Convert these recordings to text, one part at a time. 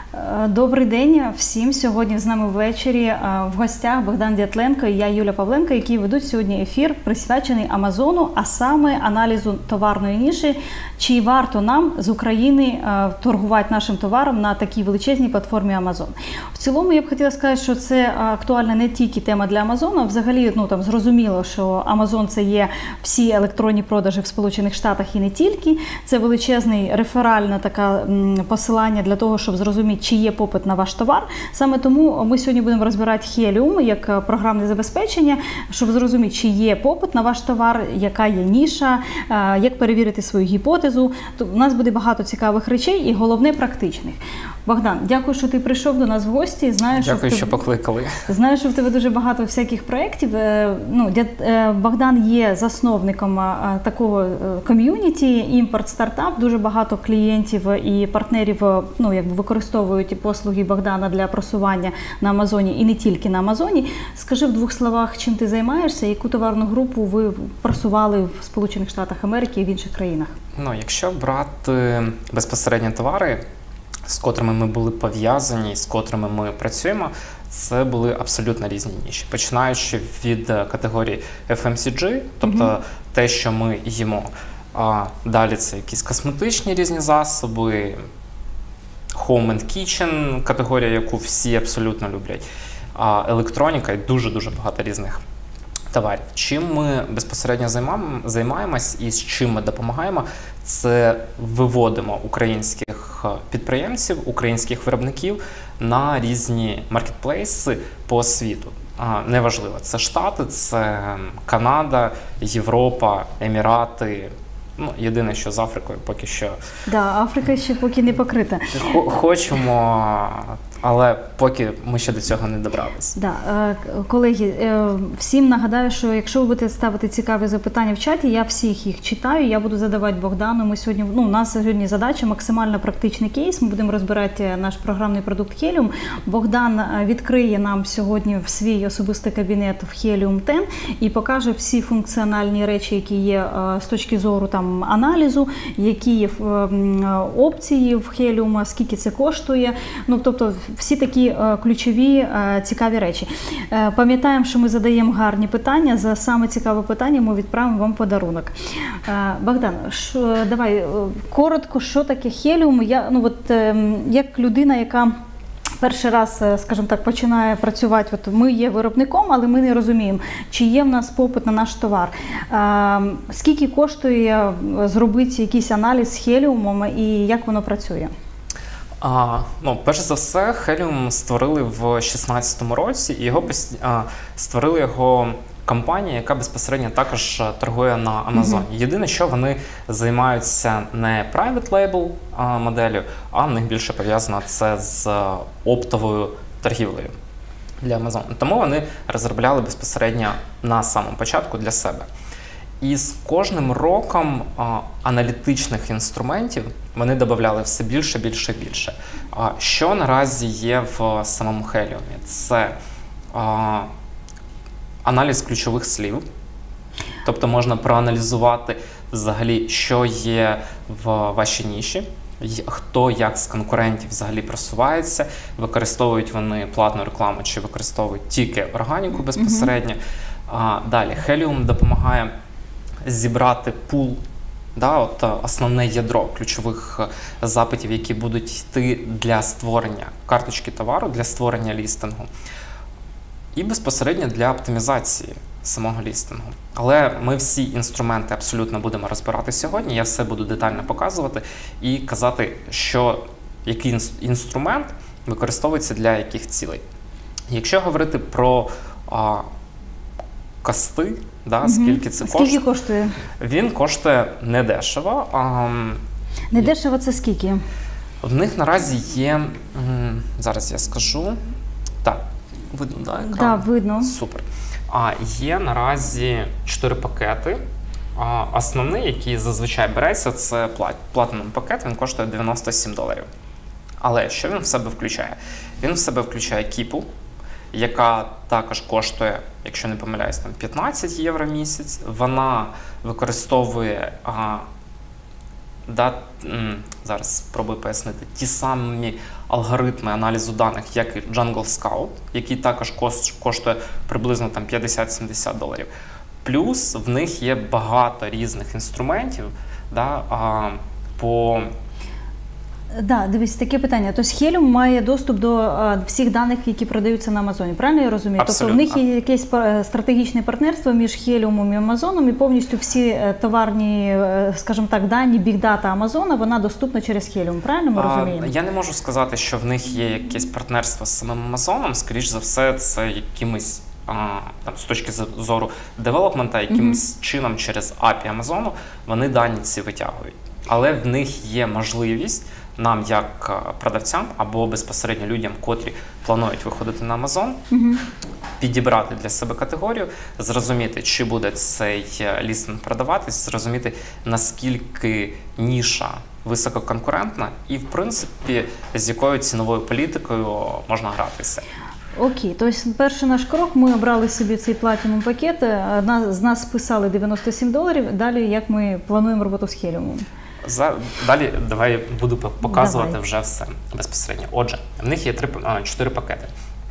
Добрий день всім. Сьогодні з нами ввечері в гостях Богдан Дятленко і я, Юля Павленко, які ведуть сьогодні ефір, присвячений Амазону, а саме аналізу товарної ніші. Чи варто нам з України торгувати нашим товаром на такій величезній платформі Амазон? В цілому я б хотіла сказати, що це актуальна не тільки тема для Амазону. Взагалі, зрозуміло, що Амазон – це є всі електронні продажі в Сполучених Штатах і не тільки. Це величезний реферальне таке посилання для того, щоб зрозуміти, чи є попит на ваш товар. Саме тому ми сьогодні будемо розбирати Helium як програмне забезпечення, щоб зрозуміти, чи є попит на ваш товар, яка є ніша, як перевірити свою гіпотезу. У нас буде багато цікавих речей і головне практичних. Богдан, дякую, що ти прийшов до нас в гості. Дякую, що покликали. Знаю, що в тебе дуже багато всяких проєктів. Богдан є засновником такого ком'юніті «Імпорт Стартап». Дуже багато клієнтів і партнерів використовують послуги Богдана для просування на Амазоні і не тільки на Амазоні. Скажи в двох словах, чим ти займаєшся, яку товарну групу ви просували в Сполучених Штатах Америки і в інших країнах? Якщо брати безпосередньо товари, з котрими ми були пов'язані, з котрими ми працюємо, це були абсолютно різні ніші. Починаючи від категорії FMCG, тобто те, що ми їмо. Далі це якісь косметичні різні засоби, Home and Kitchen, категорія, яку всі абсолютно люблять, електроніка і дуже-дуже багато різних товарів. Чим ми безпосередньо займаємось і з чим ми допомагаємо, це виводимо українських підприємців, українських виробників на різні маркетплейси по світу. Неважливо, це Штати, це Канада, Європа, Емірати. Єдине, що з Африкою поки що. Так, Африка ще поки не покрита. Хочемо, але поки ми ще до цього не добралися. Да. Колеги, всім нагадаю, що якщо ви будете ставити цікаві запитання в чаті, я всіх їх читаю, я буду задавати Богдану. Ми сьогодні, у нас сьогодні задача максимально практичний кейс. Ми будемо розбирати наш програмний продукт Helium. Богдан відкриє нам сьогодні в свій особистий кабінет в Helium 10 і покаже всі функціональні речі, які є з точки зору аналізу, які є опції в Helium, скільки це коштує. Тобто всі такі ключові, цікаві речі. Пам'ятаємо, що ми задаємо гарні питання. За саме цікаве питання ми відправимо вам подарунок. Богдан, давай коротко, що таке Helium? Як людина, яка перший раз, скажімо так, починає працювати, ми є виробником, але ми не розуміємо, чи є в нас попит на наш товар. Скільки коштує зробити якийсь аналіз з Helium і як воно працює? Перш за все, Helium створили в 2016 році, і створили його компанія, яка безпосередньо також торгує на Амазоні. Єдине, що вони займаються не private label моделлю, а в них більше пов'язано це з оптовою торгівлею для Амазону. Тому вони розробляли безпосередньо на самому початку для себе. І з кожним роком аналітичних інструментів вони додавали все більше, більше, більше. Що наразі є в самому Helium? Це аналіз ключових слів. Тобто можна проаналізувати взагалі, що є в вашій ніші, хто як з конкурентів взагалі просувається, використовують вони платну рекламу чи використовують тільки органіку безпосередньо. Далі Helium допомагає зібрати пул, основне ядро ключових запитів, які будуть йти для створення карточки товару, для створення лістингу і безпосередньо для оптимізації самого лістингу. Але ми всі інструменти абсолютно будемо розбирати сьогодні, я все буду детально показувати і казати, який інструмент використовується для яких цілей. Якщо говорити про кости, скільки це коштує? Скільки коштує? Він коштує недешево. Недешево це скільки? В них наразі є, зараз я скажу, так, видно, так? Так, видно. Супер. Є наразі 4 пакети. Основний, який зазвичай береться, це платинум пакет, він коштує $97. Але що він в себе включає? Він в себе включає кіпу, яка також коштує, якщо не помиляюсь, там 15 євро в місяць. Вона використовує зараз спробую пояснити, ті самі алгоритми аналізу даних, як і Jungle Scout, який також коштує приблизно там $50-70. Плюс в них є багато різних інструментів, по... Да, дивись, таке питання. Тобто Helium має доступ до всіх даних, які продаються на Амазоні, правильно я розумію? Абсолютно. Тобто в них є якесь стратегічне партнерство між Helium і Амазоном, і повністю всі товарні, скажімо так, дані, бігдата Амазона, вона доступна через Helium, правильно ми розуміємо? Я не можу сказати, що в них є якесь партнерство з самим Амазоном, скоріш за все, це якимось з точки зору девелопмента, якимось чином через API Амазону вони дані ці витягують. Але в них є можливість нам, як продавцям, або безпосередньо людям, котрі планують виходити на Amazon, підібрати для себе категорію, зрозуміти, чи буде цей лістинг продаватись, зрозуміти, наскільки ніша висококонкурентна і, в принципі, з якою ціновою політикою можна гратися. Окей, тобто перший наш крок, ми обрали собі цей платінум пакет, з нас списали $97, далі як ми плануємо роботу з Helium? Далі давай буду показувати вже все безпосередньо. Отже, в них є 4 пакети.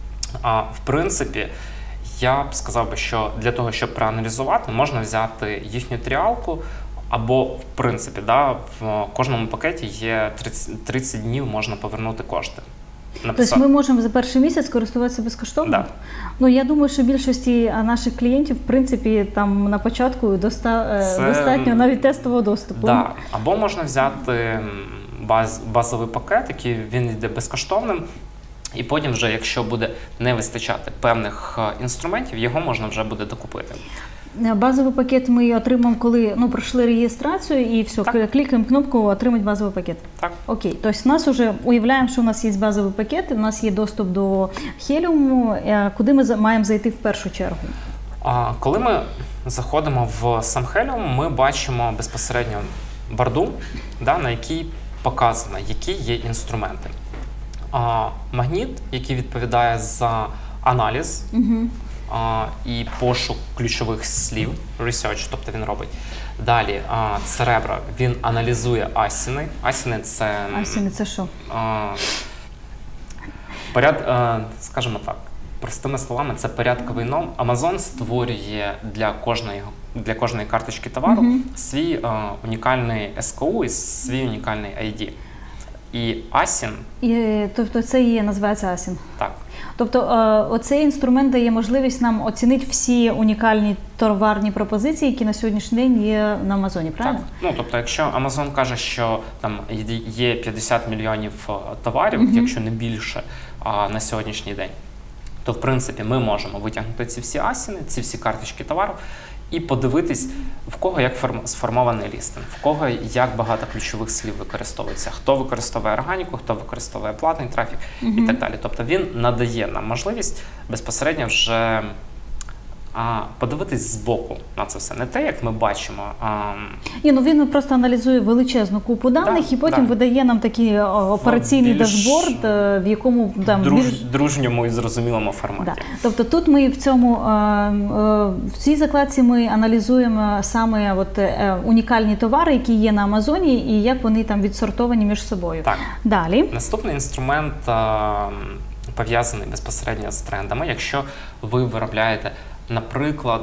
В принципі, я б сказав, що для того, щоб проаналізувати, можна взяти їхню тріалку, або, в принципі, в кожному пакеті є 30 днів, можна повернути кошти. Тобто ми можемо за перший місяць користуватися безкоштовно? Так. Ну, я думаю, що більшості наших клієнтів, в принципі, там на початку достатньо навіть тестового доступу. Да. Або можна взяти базовий пакет, який він йде безкоштовним, і потім вже, якщо буде не вистачати певних інструментів, його можна вже буде докупити. Базовий пакет ми отримаємо, коли пройшли реєстрацію і все, клікаємо кнопку «Отримати базовий пакет». Так. Окей, тобто у нас вже, уявляємо, що у нас є базовий пакет, у нас є доступ до Helium, куди ми маємо зайти в першу чергу? Коли ми заходимо в сам Helium, ми бачимо безпосередньо борду, на якій показано, які є інструменти. Магніт, який відповідає за аналіз, і пошук ключових слів, research, тобто він робить. Далі Cerebro, він аналізує асіни. Асіни це що? Скажімо так, простими словами, це порядковий ном. Amazon створює для кожної карточки товару свій унікальний SKU і свій унікальний ID. І ASIN... Тобто це і називається ASIN? Так. Тобто оцей інструмент дає можливість нам оцінити всі унікальні товарні пропозиції, які на сьогоднішній день є на Амазоні, правильно? Так. Тобто, якщо Amazon каже, що там є 50 мільйонів товарів, якщо не більше, на сьогоднішній день, то, в принципі, ми можемо витягнути ці всі асіни, ці всі карточки товару і подивитись, в кого як сформований лістинг, в кого як багато ключових слів використовується, хто використовує органіку, хто використовує платний трафік і так далі. Тобто він надає нам можливість безпосередньо вже подивитись збоку на це все. Не те, як ми бачимо. Він просто аналізує величезну купу даних і потім видає нам такий операційний дашборд, в якому дружньому і зрозумілому форматі. Тобто тут ми в цій закладці ми аналізуємо саме унікальні товари, які є на Амазоні, і як вони там відсортовані між собою. Так. Далі. Наступний інструмент пов'язаний безпосередньо з трендами. Якщо ви виробляєте, наприклад,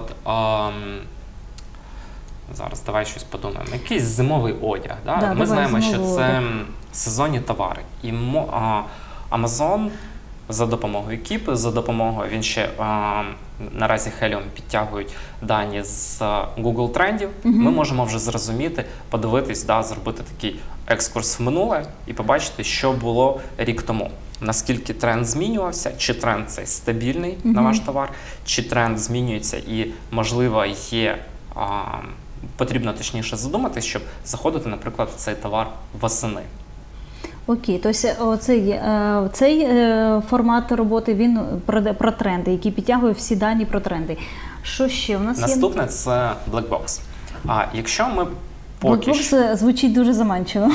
зараз давай щось подумаємо, якийсь зимовий одяг. Ми знаємо, що це сезонні товари. І Amazon за допомогою Keep, за допомогою, він ще наразі Helium підтягують дані з Google трендів. Ми можемо вже зрозуміти, подивитись, зробити такий екскурс в минуле і побачити, що було рік тому. Наскільки тренд змінювався, чи тренд цей стабільний на ваш товар, чи тренд змінюється і, можливо, потрібно точніше задуматись, щоб заходити, наприклад, в цей товар восени. Окей, тобто цей формат роботи, він про тренди, який підтягує всі дані про тренди. Що ще у нас є? Наступне – це Blackbox. Якщо ми Blackbox звучить дуже заманчиво.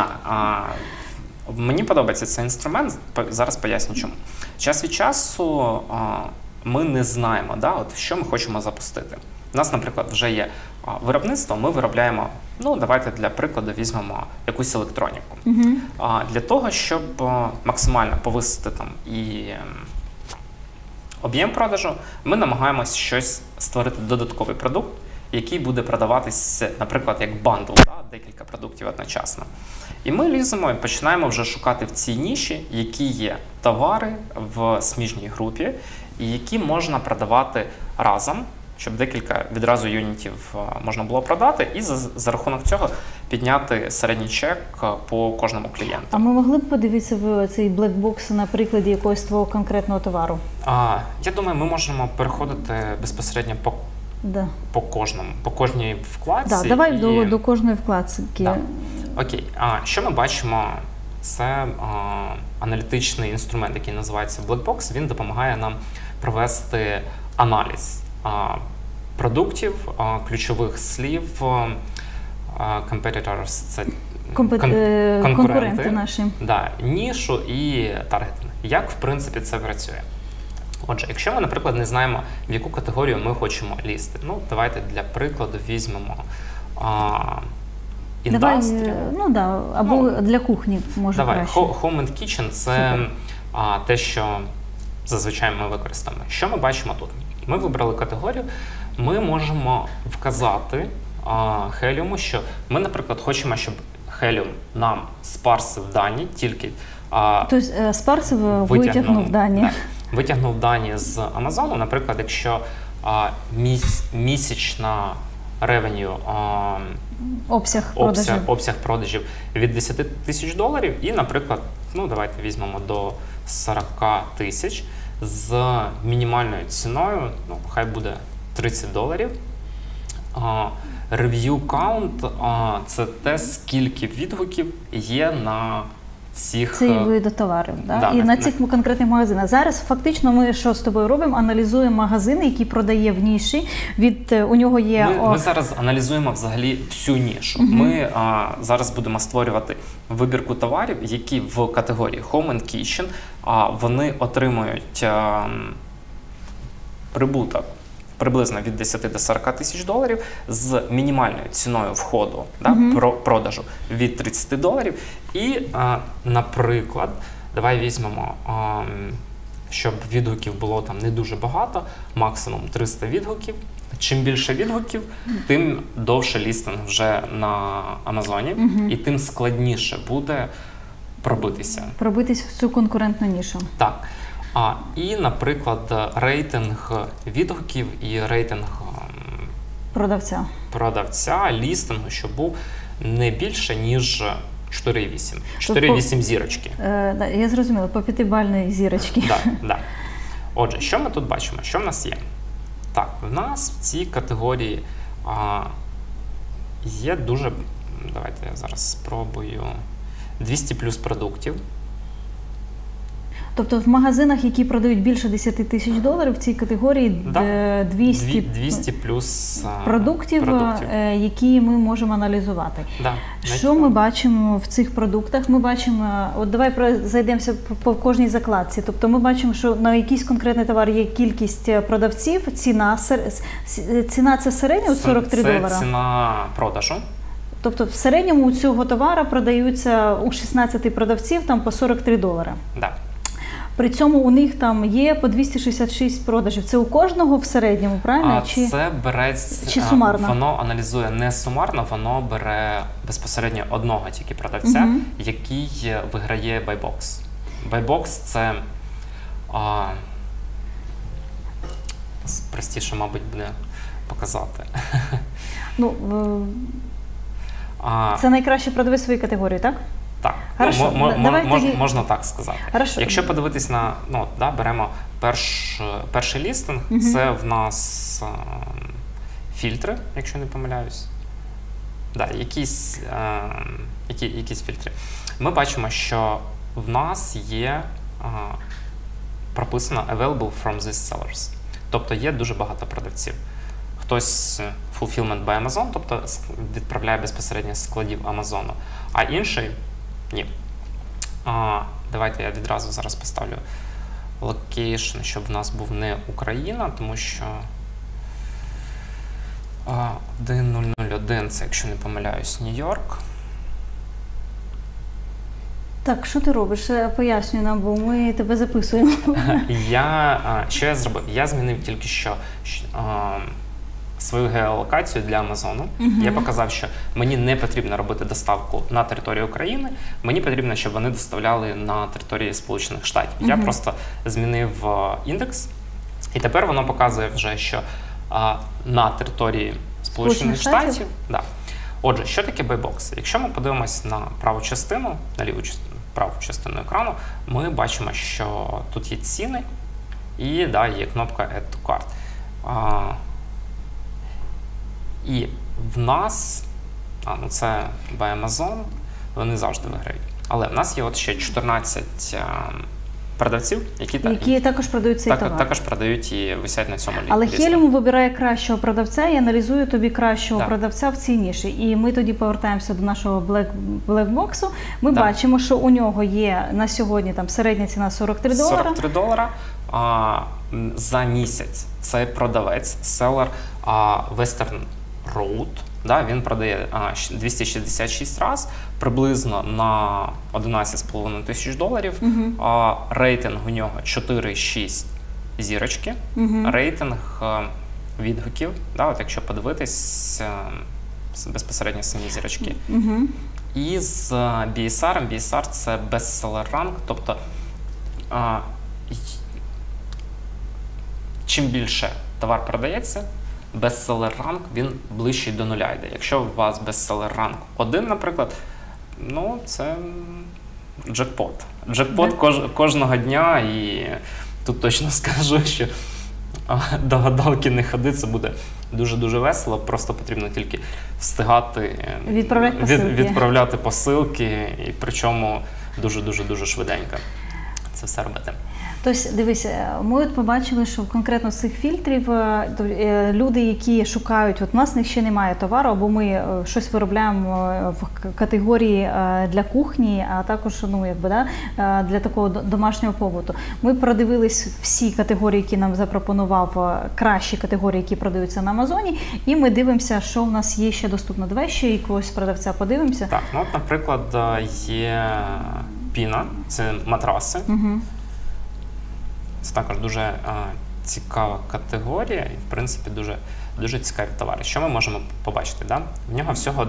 Мені подобається цей інструмент, зараз поясню чому. Час від часу ми не знаємо, що ми хочемо запустити. У нас, наприклад, вже є виробництво ми виробляємо, ну, давайте для прикладу візьмемо якусь електроніку. Для того, щоб максимально повисити там і об'єм продажу, ми намагаємось щось створити додатковий продукт, який буде продаватись, наприклад, як бандл, декілька продуктів одночасно. І ми ліземо і починаємо вже шукати в цій ніші, які є товари в сміжній групі, і які можна продавати разом, щоб декілька відразу юнітів можна було продати, і за рахунок цього підняти середній чек по кожному клієнту. А ми могли б подивитися в цей блекбокс на прикладі якогось твого конкретного товару? Я думаю, ми можемо переходити безпосередньо по кожній вкладці. Давай до кожної вкладки. Окей. Що ми бачимо? Це аналітичний інструмент, який називається Blackbox. Він допомагає нам провести аналіз продуктів, ключових слів, competitors – це конкуренти наші. Нішу і таргетинг. Як, в принципі, це працює? Отже, якщо ми, наприклад, не знаємо, в яку категорію ми хочемо лізти, давайте для прикладу візьмемо індастрію. Або для кухні, може краще. Home and Kitchen – це те, що зазвичай ми використовуємо. Що ми бачимо тут? Ми вибрали категорію, ми можемо вказати Helium, що ми, наприклад, хочемо, щоб Helium нам спарсив дані, тільки тобто спарсив, витягнув дані. Витягнув дані з Amazon, наприклад, якщо місячна ревеню, обсяг продажів від $10 тисяч і, наприклад, давайте візьмемо до 40 тисяч з мінімальною ціною, хай буде $30. Review count – це те, скільки відгуків є на цих... Це види товарів, і на цих конкретних магазинах. Зараз фактично ми що з тобою робимо? Аналізуємо магазини, які продає в ніші. У нього є... Ми зараз аналізуємо взагалі всю нішу. Ми зараз будемо створювати вибірку товарів, які в категорії Home and Kitchen вони отримують прибуток приблизно від 10 до 40 тисяч доларів з мінімальною ціною входу, продажу від $30. І, наприклад, давай візьмемо, щоб відгуків було там не дуже багато, максимум 300 відгуків. Чим більше відгуків, тим довше лістинг вже на Амазоні, і тим складніше буде пробитися. Пробитись в цю конкурентну нішу. Так. І, наприклад, рейтинг відгуків і рейтинг продавця лістингу, щоб був не більше, ніж 4,8. 4,8 зірочки. Я зрозуміла, по 5-бальної зірочки. Так. Отже, що ми тут бачимо? Що в нас є? Так, в нас в цій категорії є дуже, давайте я зараз спробую, 200 плюс продуктів. Тобто в магазинах, які продають більше $10 тисяч, в цій категорії 200 плюс продуктів, які ми можемо аналізувати. Що ми бачимо в цих продуктах? Ми бачимо, давай зайдемося по кожній закладці. Тобто ми бачимо, що на якийсь конкретний товар є кількість продавців, ціна це середня $43? Це ціна продажу. Тобто в середньому у цього товару продаються у 16 продавців там по $43. Так. При цьому у них там є по 266 продажів. Це у кожного в середньому, правильно? Це береться, чи сумарно? Воно аналізує не сумарно, воно бере безпосередньо одного тільки продавця, який виграє Buybox. Buybox – це простіше, мабуть, буде показати. Це найкращий продавець своєї категорії, так? Так, можна так сказати. Хорошо. Якщо подивитись на, беремо перший лістинг, це в нас фільтри, якщо не помиляюсь. Якісь фільтри. Ми бачимо, що в нас є прописано available from these sellers. Тобто є дуже багато продавців. Хтось fulfillment by Amazon, тобто відправляє безпосередньо з складів Амазону, а інший ні. Давайте я відразу зараз поставлю локейшн, щоб в нас був не Україна, тому що 1001, це, якщо не помиляюсь, Нью-Йорк. Так, що ти робиш? Пояснюй нам, бо ми тебе записуємо. Що я зробив? Я змінив тільки що свою геолокацію для Амазону. Я показав, що мені не потрібно робити доставку на територію України, мені потрібно, щоб вони доставляли на території Сполучених Штатів. Я просто змінив індекс, і тепер воно показує вже, що на території Сполучених Штатів. Да. Отже, що таке Buy-Box? Якщо ми подивимось на праву частину, на праву частину екрану, ми бачимо, що тут є ціни і є кнопка Add to Cart. І в нас, це Buy Amazon, вони завжди виграють. Але в нас є от ще 14 продавців, які також продають цей товар. Також продають і висять на цьому Але лісті. Helium вибирає кращого продавця і аналізує тобі кращого продавця в цій ніші. І ми тоді повертаємося до нашого Blackbox. Ми бачимо, що у нього є на сьогодні середня ціна $43. $43 за місяць. Це продавець, селер Western Road. Він продає 266 разів, приблизно на $11,5 тисяч. Рейтинг у нього 4,6 зірочки. Рейтинг відгуків, от якщо подивитись, безпосередньо самі зірочки. І з BSR. BSR – це bestseller rank, тобто чим більше товар продається, бестселер-ранк, він ближчий до нуля йде. Якщо у вас бестселер-ранк 1, наприклад, це джекпот. Джекпот кожного дня, і тут точно скажу, що до гадалки не ходи, це буде дуже-дуже весело, просто потрібно тільки встигати відправляти посилки, і причому дуже-дуже швиденько це все робити. Тобто, дивися, ми побачили, що конкретно з цих фільтрів люди, які шукають, у нас ще немає товару, або ми щось виробляємо в категорії для кухні, а також для такого домашнього побуту. Ми продивились всі категорії, які нам запропонував, кращі категорії, які продаються на Амазоні, і ми дивимося, що в нас є ще доступно. Давай ще якогось продавця подивимося. Так, наприклад, є Піна, це матраси. Це також дуже цікава категорія і, в принципі, дуже цікаві товари. Що ми можемо побачити? В нього всього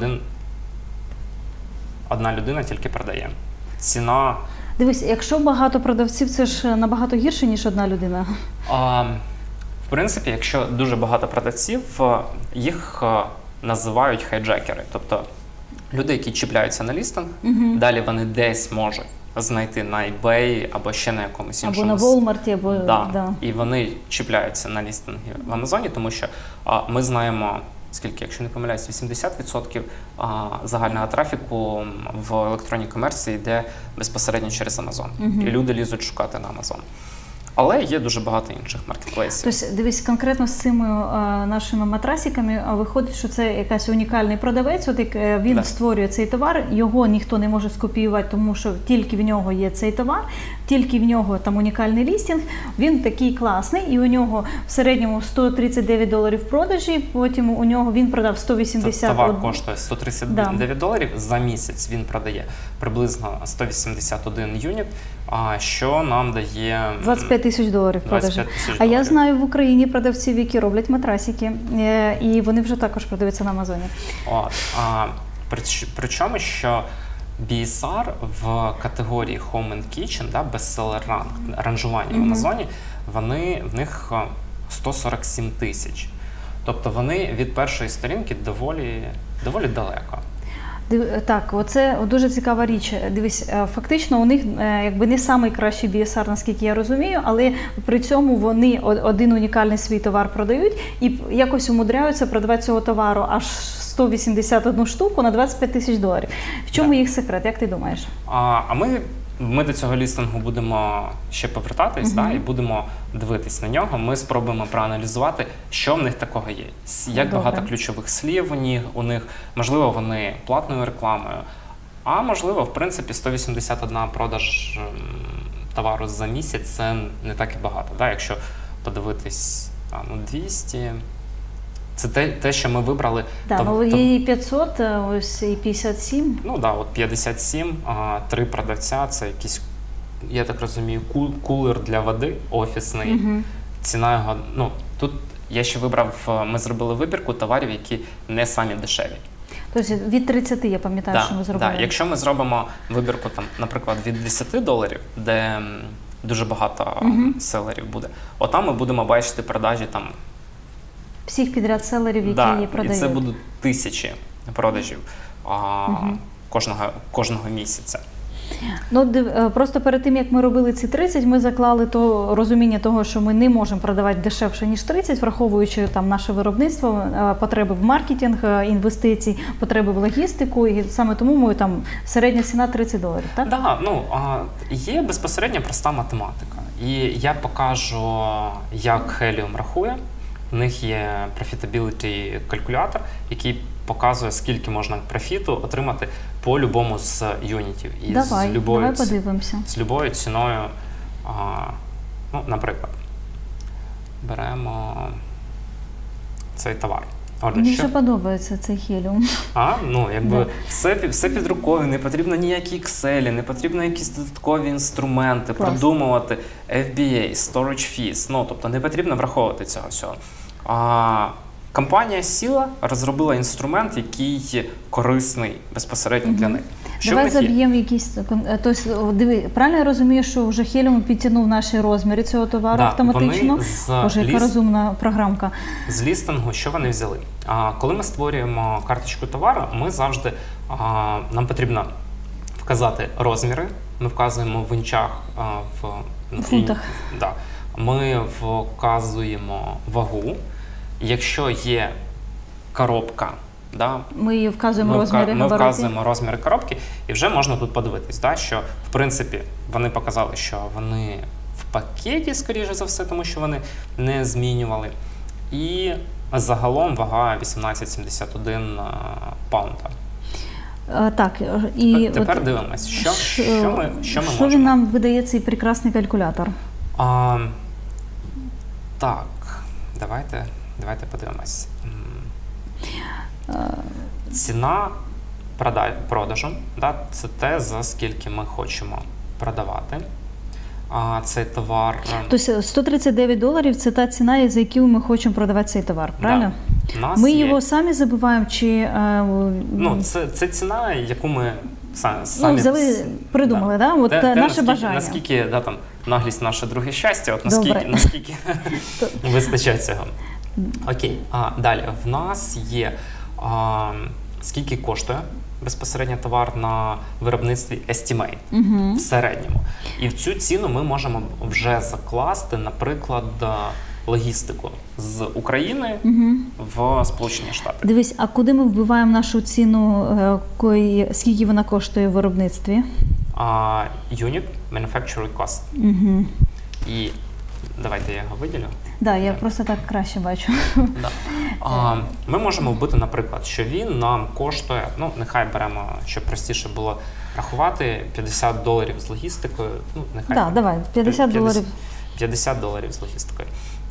одна людина тільки продає. Ціна... Дивись, якщо багато продавців, це ж набагато гірше, ніж одна людина. В принципі, якщо дуже багато продавців, їх називають хайджекери. Тобто люди, які чіпляються на лістинг, далі вони десь можуть знайти на eBay або ще на якомусь іншому. Або на Walmart, або... І вони чіпляються на лістинги в Амазоні, тому що ми знаємо, скільки, якщо не помиляюсь, 80% загального трафіку в електронній комерції йде безпосередньо через Амазон. І люди лізуть шукати на Амазон. Але є дуже багато інших маркетплейсів. Тобто, дивись, конкретно з цими нашими матрасиками виходить, що це якийсь унікальний продавець, він створює цей товар, його ніхто не може скопіювати, тому що тільки в нього є цей товар, тільки в нього унікальний лістинг, він такий класний, і у нього в середньому $139 продажі, потім у нього він продав 180. Товар коштує $139, за місяць він продає приблизно 181 юніт, що нам дає $25 тисяч продажі. А я знаю в Україні продавців, які роблять матрасики, і вони вже також продаються на Амазоні. Причому, що BSR в категорії Home and Kitchen, bestseller ранжування в Амазоні, в них 147 тисяч. Тобто вони від першої сторінки доволі далеко. Так, оце дуже цікава річ. Дивись, фактично у них не найкращий BSR, наскільки я розумію, але при цьому вони один унікальний свій товар продають і якось умудряються продавати цього товару аж 181 штуку на $25 тисяч. В чому їх секрет, як ти думаєш? Ми до цього лістингу будемо ще повертатись, і будемо дивитись на нього. Ми спробуємо проаналізувати, що в них такого є. Як багато ключових слів у них, можливо, вони платною рекламою, а можливо, в принципі, 181 продаж товару за місяць – це не так і багато. Якщо подивитись 200, Це те, що ми вибрали. Да, ну, є і 500, ось і 57. Ну, да, от 57, 3 продавця, це якийсь, я так розумію, кулер для води офісний. Ціна його, ну, тут я ще вибрав, ми зробили вибірку товарів, які не самі дешеві. Тобто від 30, я пам'ятаю, що ми зробили. Да. Якщо ми зробимо вибірку, там, наприклад, від $10, де дуже багато селерів буде, отам ми будемо бачити продажі там всіх підряд селерів, які продають. І це будуть тисячі продажів кожного місяця. Ну, просто перед тим, як ми робили ці 30, ми заклали то розуміння того, що ми не можемо продавати дешевше, ніж 30, враховуючи там наше виробництво, потреби в маркетинг, інвестицій, потреби в логістику, і саме тому ми там середня ціна $30, так? Так, ну, є безпосередньо проста математика. І я покажу, як Helium рахує. У них є profitability калькулятор, який показує, скільки можна профіту отримати по любому з юнітів. І давай подивимося. З любою ціною, ну, наприклад, беремо цей товар. Мені вже подобається цей Helium. Ну, якби все під рукою, не потрібно ніякі Excel, не потрібно якісь додаткові інструменти, продумувати FBA, storage fees, ну, тобто не потрібно враховувати цього всього. Компанія сіла, розробила інструмент, який корисний безпосередньо для них. Давай заб'ємо якісь, тобто, диви, правильно я розумію, що вже Helium підтягнув наші розміри цього товару автоматично? Боже, яка розумна програмка. З лістингу, що вони взяли? Коли ми створюємо карточку товару, ми завжди, нам потрібно вказати розміри, ми вказуємо в інчах, в фунтах. Да. Ми вказуємо вагу. Якщо є коробка, да, ми вказуємо розміри коробки, і вже можна тут подивитись, да, що в принципі вони показали, що вони в пакеті, скоріше за все, тому що вони не змінювали. І загалом вага 18,71 паунда. Так, і тепер дивимось, що ми можемо. Що він нам видає цей прекрасний калькулятор? Так, давайте подивимось. Ціна продажу, да, це те, за скільки ми хочемо продавати. Цей товар. Тобто $139 – це та ціна, за яку ми хочемо продавати цей товар, правильно? Да. Ми його самі забуваємо, чи... Ну, це ціна, яку ми самі... взяли, придумали, да? От наше бажання. Наскільки, да, там, наглість – наше друге щастя, от наскільки вистачає цього. Окей, далі. В нас є, скільки коштує безпосередньо товар на виробництві estimate в середньому. І в цю ціну ми можемо вже закласти, наприклад, логістику з України в Сполучені Штати. Дивись, а куди ми вбиваємо нашу ціну, скільки вона коштує в виробництві? Unit Manufacturing Cost. І давайте я його виділю. Так, я просто так краще бачу. Да. Ми можемо вбити, наприклад, що він нам коштує, ну, нехай беремо, щоб простіше було рахувати, $50 з логістикою. Ну, нехай. Так, давай, $50. $50 з логістикою.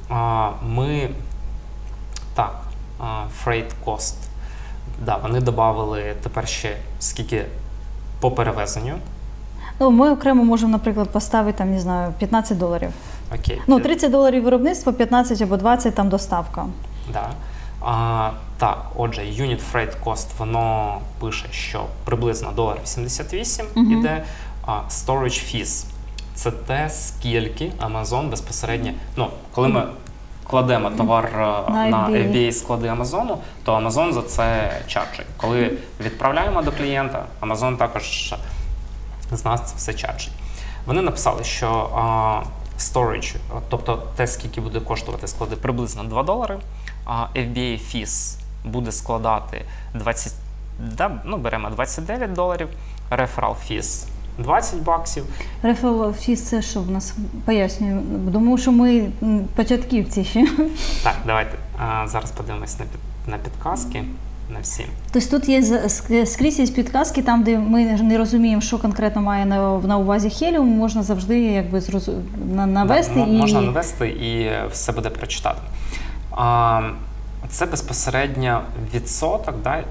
Freight cost. Да, вони додали тепер ще скільки по перевезенню. Ну, ми окремо можемо, наприклад, поставити, там, не знаю, $15. Окей. Ну, $30 виробництво, 15 або 20 там доставка. Да. Так, отже, unit freight cost, воно пише, що приблизно $1.88 іде. Storage fees – це те, скільки Amazon безпосередньо, ну, коли ми кладемо товар на FBA склади Амазону, то Amazon за це чарджить. Коли відправляємо до клієнта, Amazon також з нас це все чарджить. Вони написали, що storage, тобто те, скільки буде коштувати склади, приблизно $2, FBA fees буде складати беремо $29, referral fees $20. Referral fees – це що в нас? Пояснюю, тому що ми початківці ще. Так, давайте зараз подивимось на підказки. На всі. Тобто тут є скрізь є підказки, там, де ми не розуміємо, що конкретно має на увазі Helium, можна завжди якби навести. Можна навести і все буде прочитати. Це безпосередньо відсоток, да,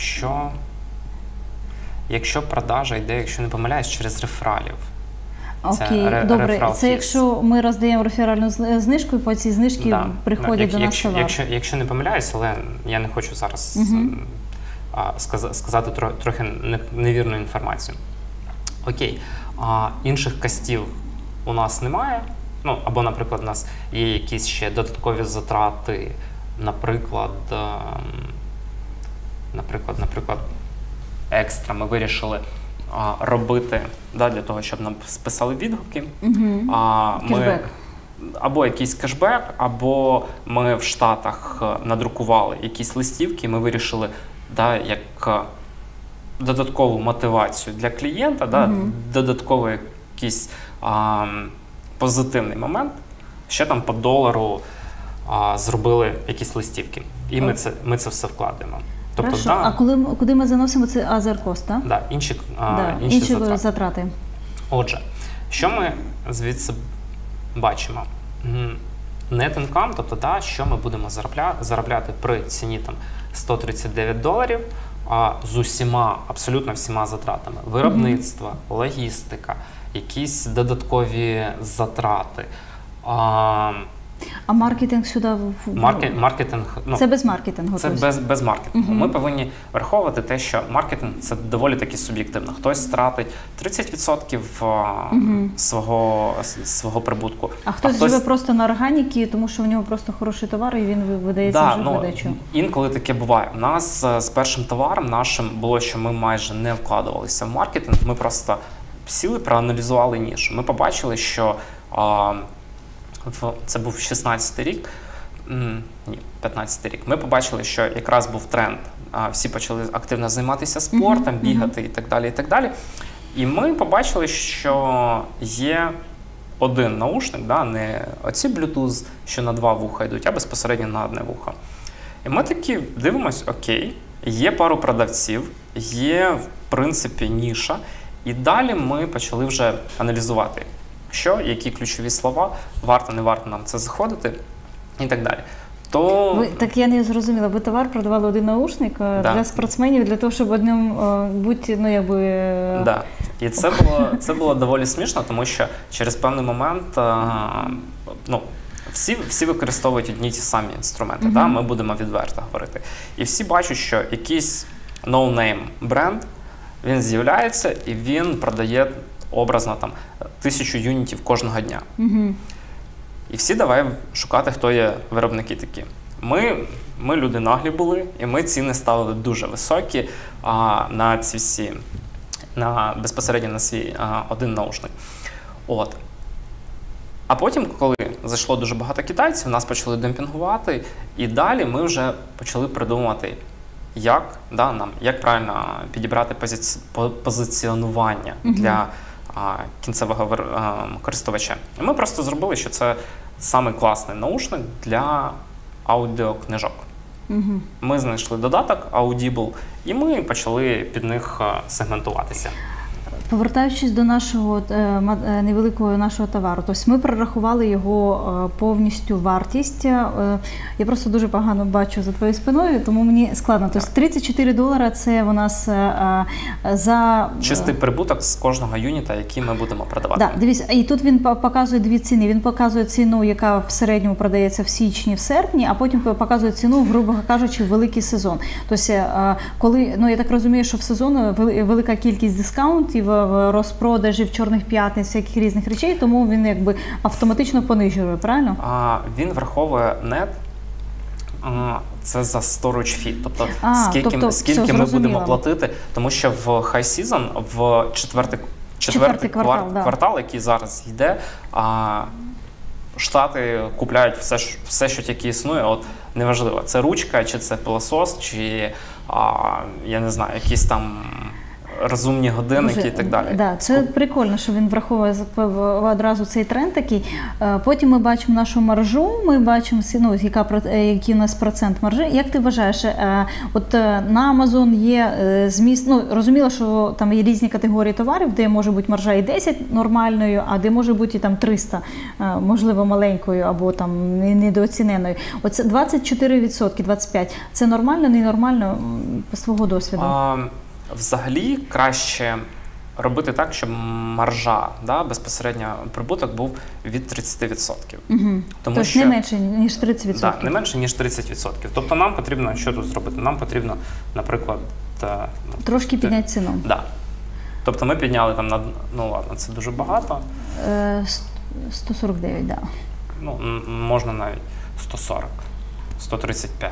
якщо продажа йде, якщо не помиляюсь, через рефералів. Окей, добре. Це якщо ми роздаємо реферальну знижку, і по цій знижці приходять до нас товар. Якщо не помиляюсь, але я не хочу зараз сказати трохи невірну інформацію. Окей, інших кастів у нас немає. Ну, або, наприклад, у нас є якісь ще додаткові затрати, наприклад, екстра ми вирішили робити, да, для того, щоб нам списали відгуки. Кешбек. Або якийсь кешбек, або ми в Штатах надрукували якісь листівки, ми вирішили, да, як додаткову мотивацію для клієнта, да, додатковий якийсь позитивний момент, ще там по $1 зробили якісь листівки. І ми це все вкладаємо. Тобто, а куди ми заносимо це other cost, так? Да, інші затрати. Отже, що ми звідси бачимо? Net income, тобто, да, що ми будемо заробляти при ціні там $139, з усіма, абсолютно всіма затратами. Виробництво, логістика, якісь додаткові затрати. А маркетинг сюди? Маркетинг, ну, це без маркетингу? Це без маркетингу. Ми повинні враховувати те, що маркетинг – це доволі таки суб'єктивно. Хтось тратить 30% свого прибутку. А хтось живе просто на органіки, тому що в нього просто хороший товар і він видається вже в видачу. Інколи таке буває. У нас з першим товаром нашим було, що ми майже не вкладувалися в маркетинг, ми просто сіли, проаналізували нішу. Ми побачили, що це був 16-й рік, ні, 15-й рік. Ми побачили, що якраз був тренд. Всі почали активно займатися спортом, бігати і так далі, і так далі. І ми побачили, що є один наушник, да, не оці Bluetooth, що на 2 вуха йдуть, а безпосередньо на 1 вухо. І ми такі дивимось, окей, є пару продавців, є, в принципі, ніша. І далі ми почали вже аналізувати, які ключові слова, варто, не варто нам це заходити і так далі. Так я не зрозуміла, ви товар продавали один наушник для спортсменів, для того, щоб одним бути, ну, якби… Да. І це було доволі смішно, тому що через певний момент, ну, всі використовують одні й ті самі інструменти, да? Ми будемо відверто говорити. І всі бачать, що якийсь no-name бренд, він з'являється і він продає образно там 1000 юнітів кожного дня. І всі давай шукати, хто є виробники такі. Ми люди наглі були, і ми ціни ставили дуже високі на ці всі, безпосередньо на свій один наушник. От. А потім, коли зайшло дуже багато китайців, нас почали демпінгувати, і далі ми вже почали придумувати, як правильно підібрати позиціонування для кінцевого користувача. І ми просто зробили, що це самий класний наушник для аудіокнижок. Ми знайшли додаток Audible, і ми почали під них сегментуватися. Повертаючись до нашого невеликого нашого товару, тобто ми прорахували його повністю вартість. Я просто дуже погано бачу за твоєю спиною, тому мені складно. Тобто $34 – це у нас за… Чистий прибуток з кожного юніта, який ми будемо продавати. Так, дивіться, і тут він показує дві ціни. Він показує ціну, яка в середньому продається в січні, в серпні, а потім показує ціну, грубо кажучи, в великий сезон. Тобто, коли, ну, я так розумію, що в сезон велика кількість дискаунтів, в розпродажі, в чорних п'ятниць, всяких різних речей, тому він якби автоматично понижує, правильно? Він враховує нет, це за storage fee, тобто скільки ми будемо платити, тому що в high season, в четвертий квартал, який зараз йде, Штати купляють все, що тільки існує, от неважливо, це ручка, чи це пилосос, чи, я не знаю, якісь там розумні годинники і так далі. Да, це прикольно, що він враховує одразу цей тренд такий. Потім ми бачимо нашу маржу, ми бачимо, ну, який у нас процент маржи. Як ти вважаєш, от на Amazon є зміст, ну, розуміло, що там є різні категорії товарів, де може бути маржа і 10 нормальною, а де може бути і там 300, можливо, маленькою або там недооціненою. Оце 24%, 25%. Це нормально, ненормально з твого досвіду? Взагалі краще робити так, щоб маржа, да, безпосередньо прибуток був від 30%. Угу. Тобто не менше, ніж 30%? Так, не менше, ніж 30%. Тобто нам потрібно, що тут зробити? Нам потрібно, наприклад... Трошки підняти ціну. Так. Да. Тобто ми підняли там, ну ладно, це дуже багато. 149, так. Да. Ну, можна навіть 140, 135.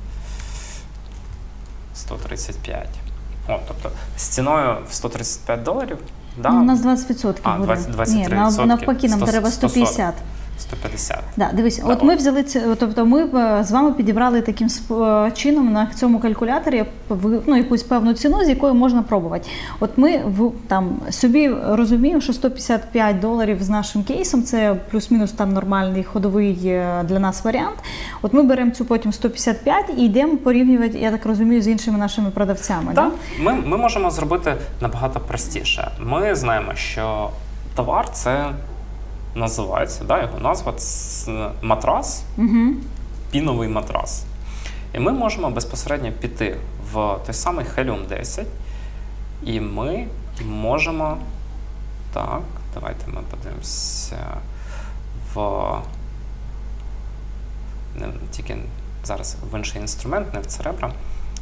135. О, тобто з ціною в $135, да? Ну, у нас 20% буде. 23%. Ні, навпаки, нам треба 150. 150. Да, дивись, от ми взяли тобто ми з вами підібрали таким чином на цьому калькуляторі ну, якусь певну ціну, з якою можна пробувати. От ми там собі розуміємо, що $155 з нашим кейсом це плюс-мінус там нормальний ходовий для нас варіант. От ми беремо цю потім 155 і йдемо порівнювати, я так розумію, з іншими нашими продавцями. Так, да? ми можемо зробити набагато простіше. Ми знаємо, що товар – це називається, да, його назва – матрас, піновий матрас. І ми можемо безпосередньо піти в той самий Helium 10, і ми можемо, так, давайте ми подивимося не тільки зараз в інший інструмент, не в Cerebro,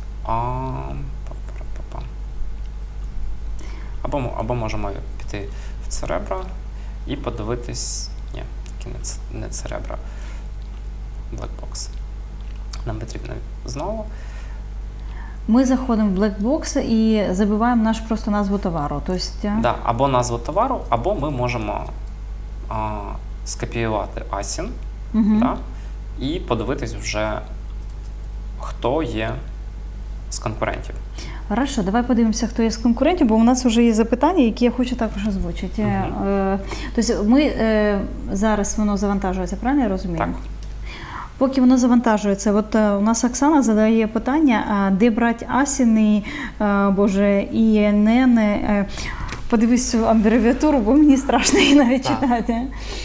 або можемо піти в Cerebro і подивитись, ні, не Cerebro, Blackbox. Нам потрібно знову. Ми заходимо в Blackbox і забиваємо нашу просто назву товару. Да, або назву товару, або ми можемо скопіювати ASIN, да, і подивитись вже, хто є з конкурентів. Хорошо, давай подивимося, хто є з конкурентів, бо у нас вже є запитання, які я хочу також озвучити. Тобто ми зараз воно завантажується, правильно я розумію? Так. Поки воно завантажується, от у нас Оксана задає питання, де брати ASIN, боже, ІНН. Подивись цю абревіатуру, бо мені страшно її навіть читати.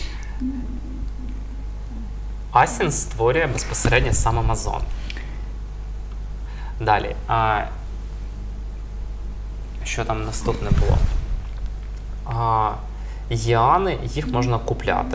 ASIN створює безпосередньо сам Amazon. Далі. Що там наступне було? Яни, їх можна купляти.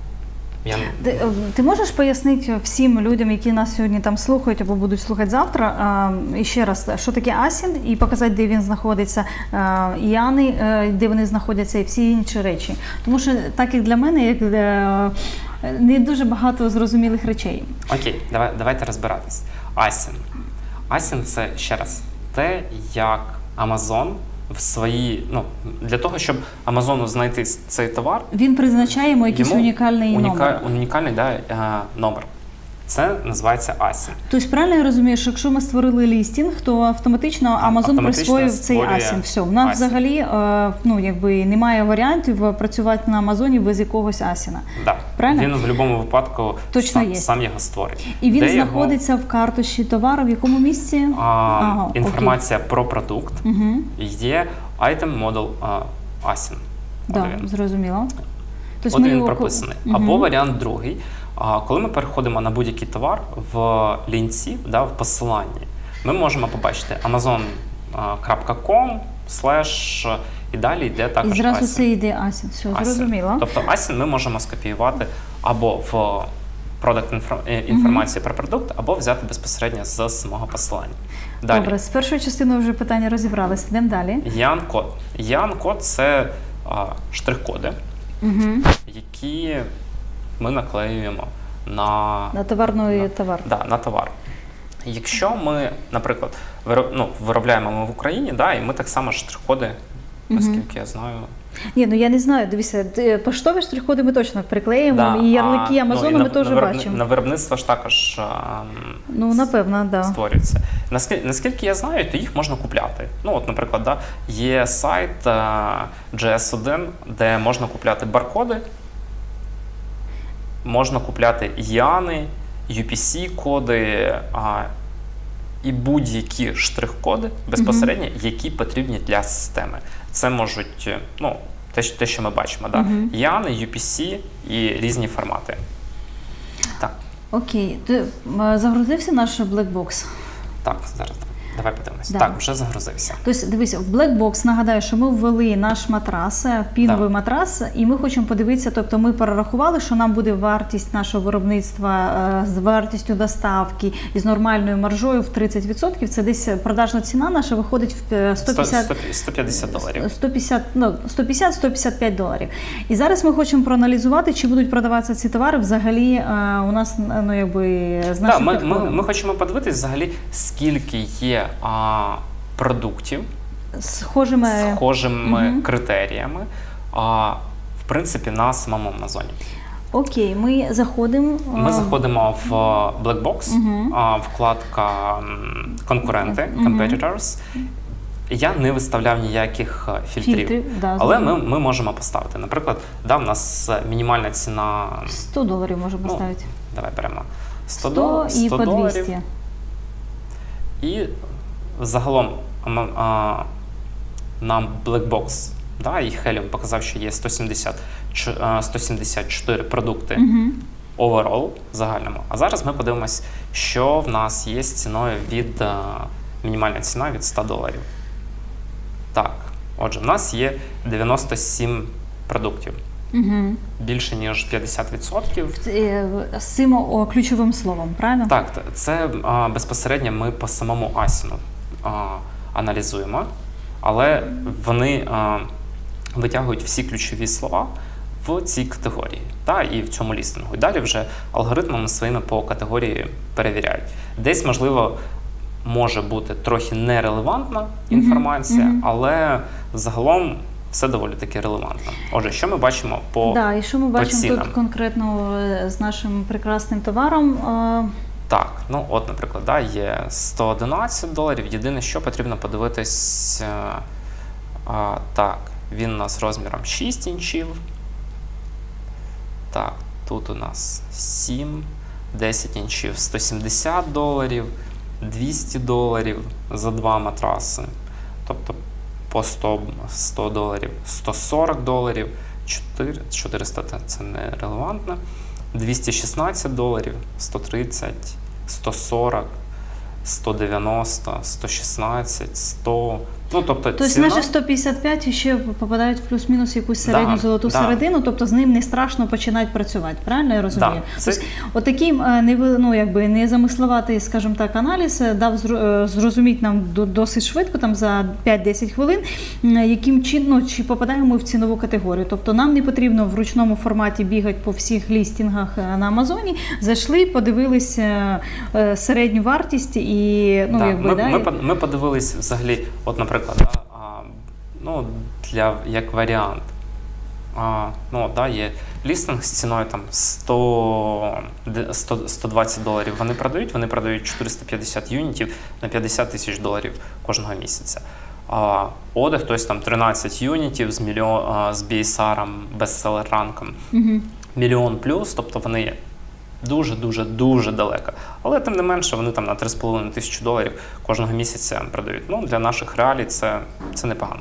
Ти можеш пояснити всім людям, які нас сьогодні там слухають або будуть слухати завтра, і ще раз, що таке ASIN, і показати, де він знаходиться, Яни, де вони знаходяться, і всі інші речі. Тому що, так як для мене, як не дуже багато зрозумілих речей. Окей, давайте розбиратись. ASIN. ASIN – це, ще раз, те, як Amazon в свої, ну, для того, щоб Амазону знайти цей товар, він призначає йому якийсь унікальний номер. Унікальний, да, номер. Це називається ASIN. Тобто, правильно я розумію, що якщо ми створили лістінг, то автоматично Amazon присвоїв цей ASIN. Все, у нас взагалі ну, якби немає варіантів працювати на Амазоні без якогось ASIN. Да. Правильно? Він в будь-якому випадку сам його створить. І він знаходиться в карточці товару, в якому місці? Інформація про продукт є Item Model ASIN. Так, зрозуміло. От він прописаний. Або варіант другий. Коли ми переходимо на будь-який товар в лінці, да, в посиланні, ми можемо побачити amazon.com/ і далі йде також ASIN. І зразу це йде ASIN, все, зрозуміло. Тобто ASIN ми можемо скопіювати або в інформацію про продукт, або взяти безпосередньо з самого посилання. Далі. Добре, з першою частиною вже питання розібралися, йдемо далі. Ян-код. Ян-код – це штрих-коди, які ми наклеюємо на товар. Да, на товар. Якщо ми, наприклад, виробляємо ми в Україні, да, і ми так само штрих-коди наскільки я знаю. Ні, ну я не знаю, дивіться, поштові штрих-коди ми точно приклеїмо, і ярлики Амазону ми теж бачимо. На виробництво ж також напевно, да. створюється. Наскільки я знаю, то їх можна купляти. Ну, от, наприклад, да, є сайт JS1, де можна купляти баркоди, можна купляти YANи, UPC-коди і будь-які штрих-коди безпосередньо, які потрібні для системи. Це можуть, ну, те, що ми бачимо, да? YANи, UPC і різні формати. Так. Окей. Ти загрузився наш блекбокс? Так, зараз. Давай подивимось. Да. Так, вже загрузився. Тобто, дивися, в Blackbox, нагадаю, що ми ввели наш матрас, піновий матрас, і ми хочемо подивитися, тобто ми перерахували, що нам буде вартість нашого виробництва з вартістю доставки і з нормальною маржою в 30%. Це десь продажна ціна наша виходить в $150-155 доларів. І зараз ми хочемо проаналізувати, чи будуть продаватися ці товари взагалі у нас, ну, якби, з нашим підходом. Ми хочемо подивитися взагалі, скільки є продуктів схожими критеріями, в принципі, на самому Амазоні. Окей, ми заходимо. Ми заходимо в Blackbox, вкладка конкуренти, competitors. Я не виставляв ніяких фільтрів, але ми можемо поставити. Наприклад, в нас мінімальна ціна $100 можемо поставити. Давай беремо 100 і по 200. І загалом нам Blackbox, да, і Helium показав, що є 174 продукти overall в загальному. А зараз ми подивимось, що в нас є з ціною мінімальна ціна від $100. Так, отже, в нас є 97 продуктів. Більше, ніж 50%. З цим ключовим словом, правильно? Так, це безпосередньо ми по самому Асіну аналізуємо, але вони витягують всі ключові слова в цій категорії, і в цьому лістингу. І далі вже алгоритмами своїми по категорії перевіряють. Десь, можливо, може бути трохи нерелевантна інформація, але загалом все доволі таки релевантно. Отже, що ми бачимо по цінам? І що ми бачимо тут конкретно з нашим прекрасним товаром? Так, ну от, наприклад, є $111. Єдине, що потрібно подивитись, так, він у нас розміром 6 інчів. Так, тут у нас 7, 10 інчів $170, $200 за 2 матраси. Тобто по $100, $140, 400 – це не релевантно, $216, 130, 140, 190, 116, 100. Ну, тобто ціна... наші 155 ще попадають в плюс-мінус якусь середню золоту середину, тобто з ним не страшно починати працювати, правильно я розумію? Тобто, отакий незамисловатий, скажімо так, аналіз дав зрозуміти нам досить швидко, там за 5-10 хвилин, яким чином, чи попадаємо ми в цінову категорію. Тобто нам не потрібно в ручному форматі бігати по всіх лістингах на Амазоні, зайшли, подивилися середню вартість і, ми подивились взагалі, от, наприклад, як варіант, є лістинг з ціною там $120. Вони продають 450 юнітів на $50,000 кожного місяця. Одяг, тобто там 13 юнітів з BSR, бестселер-ранком, мільйон плюс, тобто вони дуже далеко. Але тим не менше вони там на $3,500 кожного місяця продають. Ну, для наших реалій це непогано.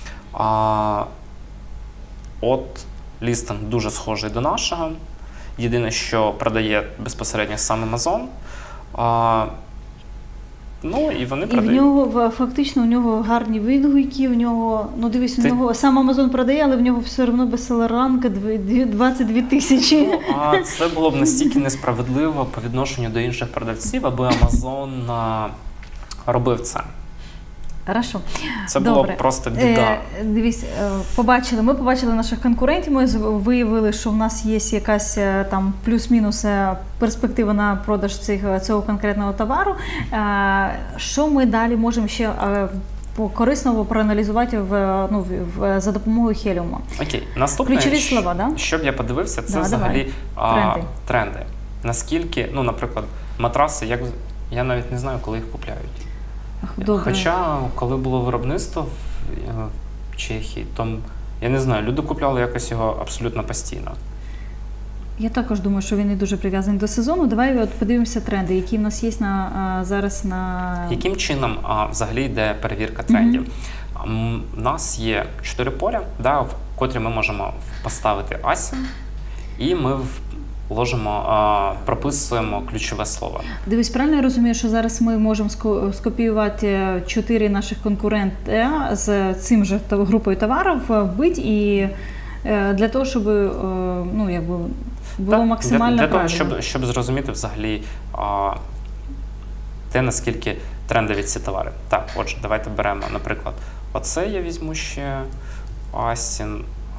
От лістинг дуже схожий до нашого. Єдине, що продає безпосередньо сам Amazon. І вони продають. І в нього, фактично, у нього гарні відгуки, у нього, у нього сам Amazon продає, але в нього все одно бестселер-ранка 22 тисячі. Це було б настільки несправедливо по відношенню до інших продавців, аби Amazon робив це. Хорошо. Це було просто біда. Дивись, ми побачили наших конкурентів, ми виявили, що в нас є якась там плюс-мінус перспектива на продаж цього конкретного товару. Що ми далі можемо ще корисно проаналізувати за допомогою Helium. Окей. Наступне, Ключові слова, да? що б я подивився, це Да, взагалі Тренди. Наскільки, наприклад, матраси, я навіть не знаю, коли їх купляють. Добре. Хоча, коли було виробництво в Чехії, то, я не знаю, люди купляли якось його абсолютно постійно. Я також думаю, що він не дуже прив'язаний до сезону. Давай подивимося тренди, які в нас є зараз на... Яким чином взагалі йде перевірка трендів? У нас є 4 поля, в котрі ми можемо поставити ASIN, і ми прописуємо ключове слово. Дивись, правильно я розумію, що зараз ми можемо скопіювати 4 наших конкуренти з цим же групою товарів, вбити і для того, щоб було максимально для правильно. того, щоб зрозуміти взагалі те, наскільки трендові ці товари. Так, отже, давайте беремо, наприклад, оце я візьму ще ASIN,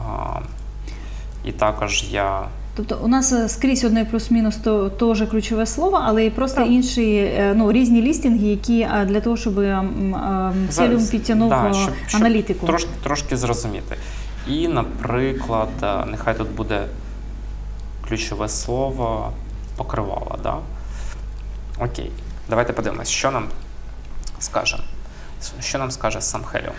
і також я... Тобто у нас скрізь одне плюс-мінус теж ключове слово, але і просто інші різні лістинги, які для того, щоб Helium підтягнув аналітику. Трошки зрозуміти. І, наприклад, нехай тут буде ключове слово покривало, да? Окей, давайте подивимось, що нам скаже сам Helium.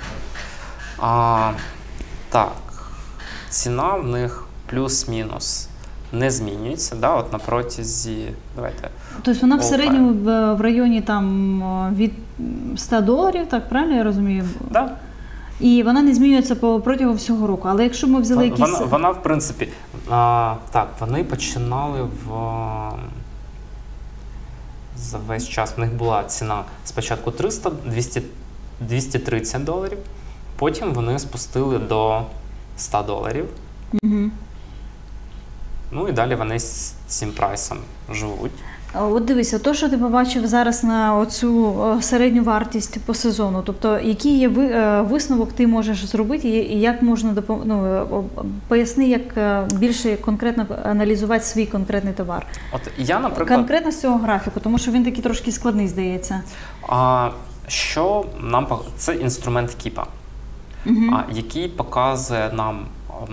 Так, ціна в них плюс-мінус не змінюється, от на протязі, давайте. Тобто вона в середньому в районі від $100, так правильно я розумію? Так. І вона не змінюється протягом всього року. Але якщо ми взяли якісь... Вона в принципі, вони починали за весь час. В них була ціна спочатку $300, $230, потім вони спустили до $100. Угу. І далі вони з цим прайсом живуть. От дивися, то, що ти побачив зараз на оцю середню вартість по сезону, тобто який є висновок ти можеш зробити і як можна поясни, як більше конкретно аналізувати свій конкретний товар. От я, наприклад... Конкретно з цього графіку, тому що він такий трошки складний, здається. Це інструмент Кіпа, який показує нам,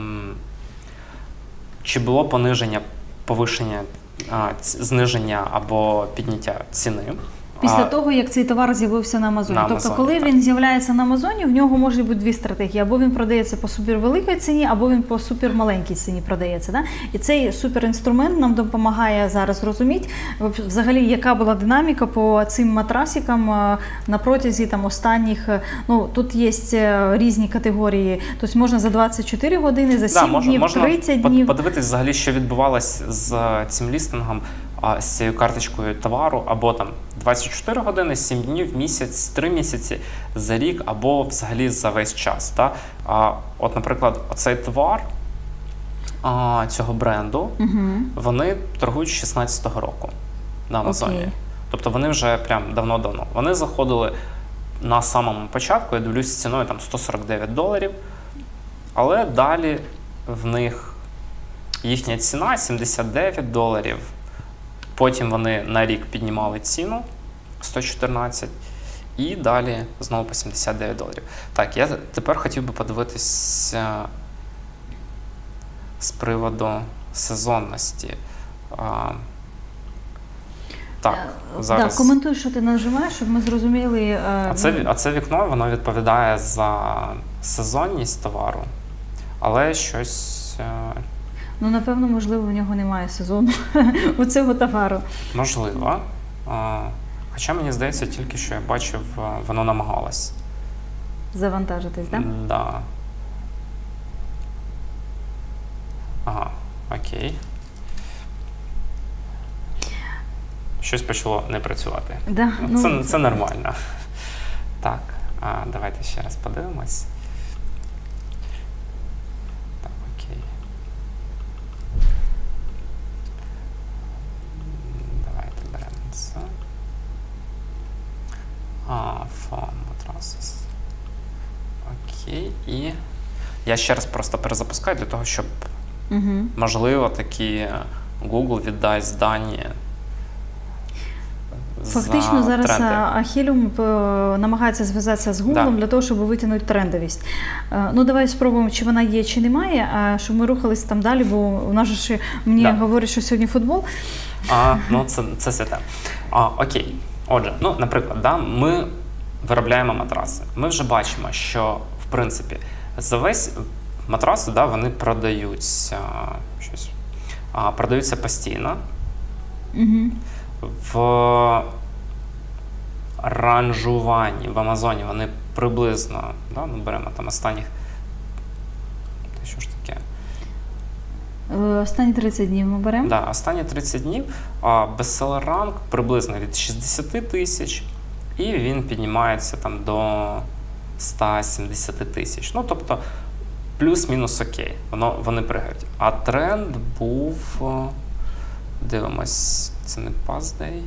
чи було повишення, зниження або підняття ціни. Після того, як цей товар з'явився на Амазоні. Тобто, коли він з'являється на Амазоні, в нього може бути дві стратегії. Або він продається по супервеликій ціні, або він по супермаленькій ціні продається. Да? І цей суперінструмент нам допомагає зараз зрозуміти, взагалі, яка була динаміка по цим матрасикам на протязі останніх, тут є різні категорії. Тобто можна за 24 години, за 7 днів, 30 днів. Можна подивитися взагалі, що відбувалося з цим лістингом, з цією карточкою товару, або 24 години, 7 днів, місяць, 3 місяці, за рік, або взагалі за весь час. От, наприклад, оцей товар цього бренду, вони торгують з 2016 року на Амазоні. Тобто вони вже прям давно-давно. Вони заходили на самому початку, я дивлюсь, з ціною $149, але далі в них їхня ціна $79, потім вони на рік піднімали ціну 114 і далі знову по $79. Так, я тепер хотів би подивитися з приводу сезонності. Так, зараз. Так, коментуй, що ти нажимаєш, щоб ми зрозуміли. Це вікно, воно відповідає за сезонність товару, але щось... напевно, можливо, в нього немає сезону у цього товару. Можливо. Хоча, мені здається, тільки що я бачив, воно намагалось. Завантажитись, так? Да. Ага, окей. Щось почало не працювати. Да, це нормально. Так, давайте ще раз подивимось. Так, окей. Давайте беремо це. Foam mattresses. Окей. І я ще раз просто перезапускаю для того, щоб, можливо, такі Google віддасть дані Фактично зараз тренди. Ахіліум намагається зв'язатися з Гуглом для того, щоб витягнути трендовість. Ну, давай спробуємо, чи вона є, чи немає, а щоб ми рухалися там далі, бо у нас же ще мені говорять, що сьогодні футбол. Ну, це святе. Окей. Отже, ну, наприклад, ми виробляємо матраси. Ми вже бачимо, що, в принципі, за весь матраси, вони продаються продаються постійно. В ранжуванні в Амазоні вони приблизно, ми беремо там останніх, що ж таке? Останні 30 днів ми беремо? Так, останні 30 днів. Бестселер ранг приблизно від 60 тисяч, і він піднімається там до 170 тисяч. Ну, тобто, плюс-мінус окей, вони пригають. А тренд був, дивимось, це не past day,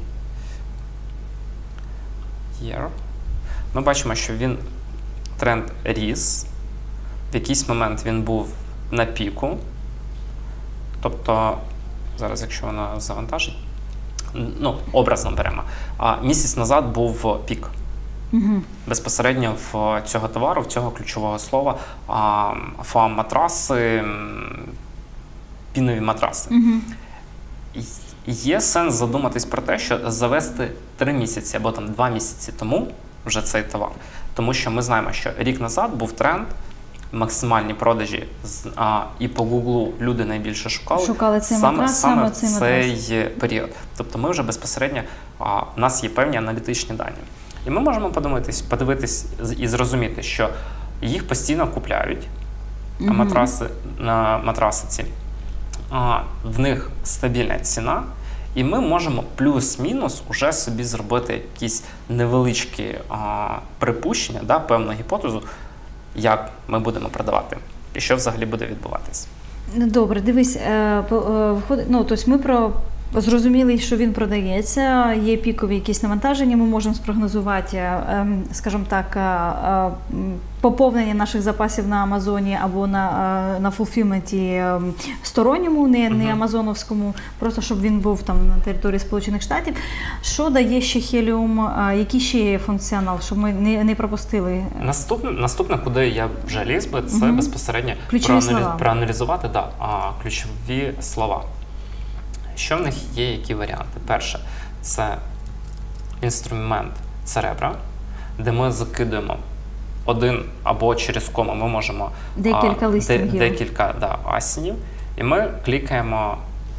year. Ми бачимо, що тренд ріс, в якийсь момент він був на піку, тобто, зараз якщо вона завантажить, образно беремо, місяць назад був пік. Безпосередньо в цього товару, в цього ключового слова, фоам-матраси, пінові матраси. Є сенс задуматись про те, що завести 3 місяці або 2 місяці тому вже цей товар. Тому що ми знаємо, що рік назад був тренд, максимальні продажі, і по Гуглу люди найбільше шукали цей матрас, саме в цей період. Тобто ми вже безпосередньо, у нас є певні аналітичні дані. І ми можемо подивитись і зрозуміти, що їх постійно купляють, матраси ці. В них стабільна ціна, і ми можемо плюс-мінус уже собі зробити якісь невеличкі припущення, певну гіпотезу, як ми будемо продавати і що взагалі буде відбуватись. Добре, дивись, тобто ми зрозуміли, що він продається, є пікові якісь навантаження, ми можемо спрогнозувати, скажімо так, поповнення наших запасів на Амазоні або на фулфілменті сторонньому, не амазоновському, просто щоб він був там на території Сполучених Штатів. Що дає ще Хеліум, який ще є функціонал, щоб ми не пропустили? Наступне, куди я вже ліз би, це безпосередньо проаналізувати ключові слова. Що в них є, які варіанти? Перше, це інструмент Cerebra, де ми закидуємо один або через кому ми можемо декілька асінів, і ми клікаємо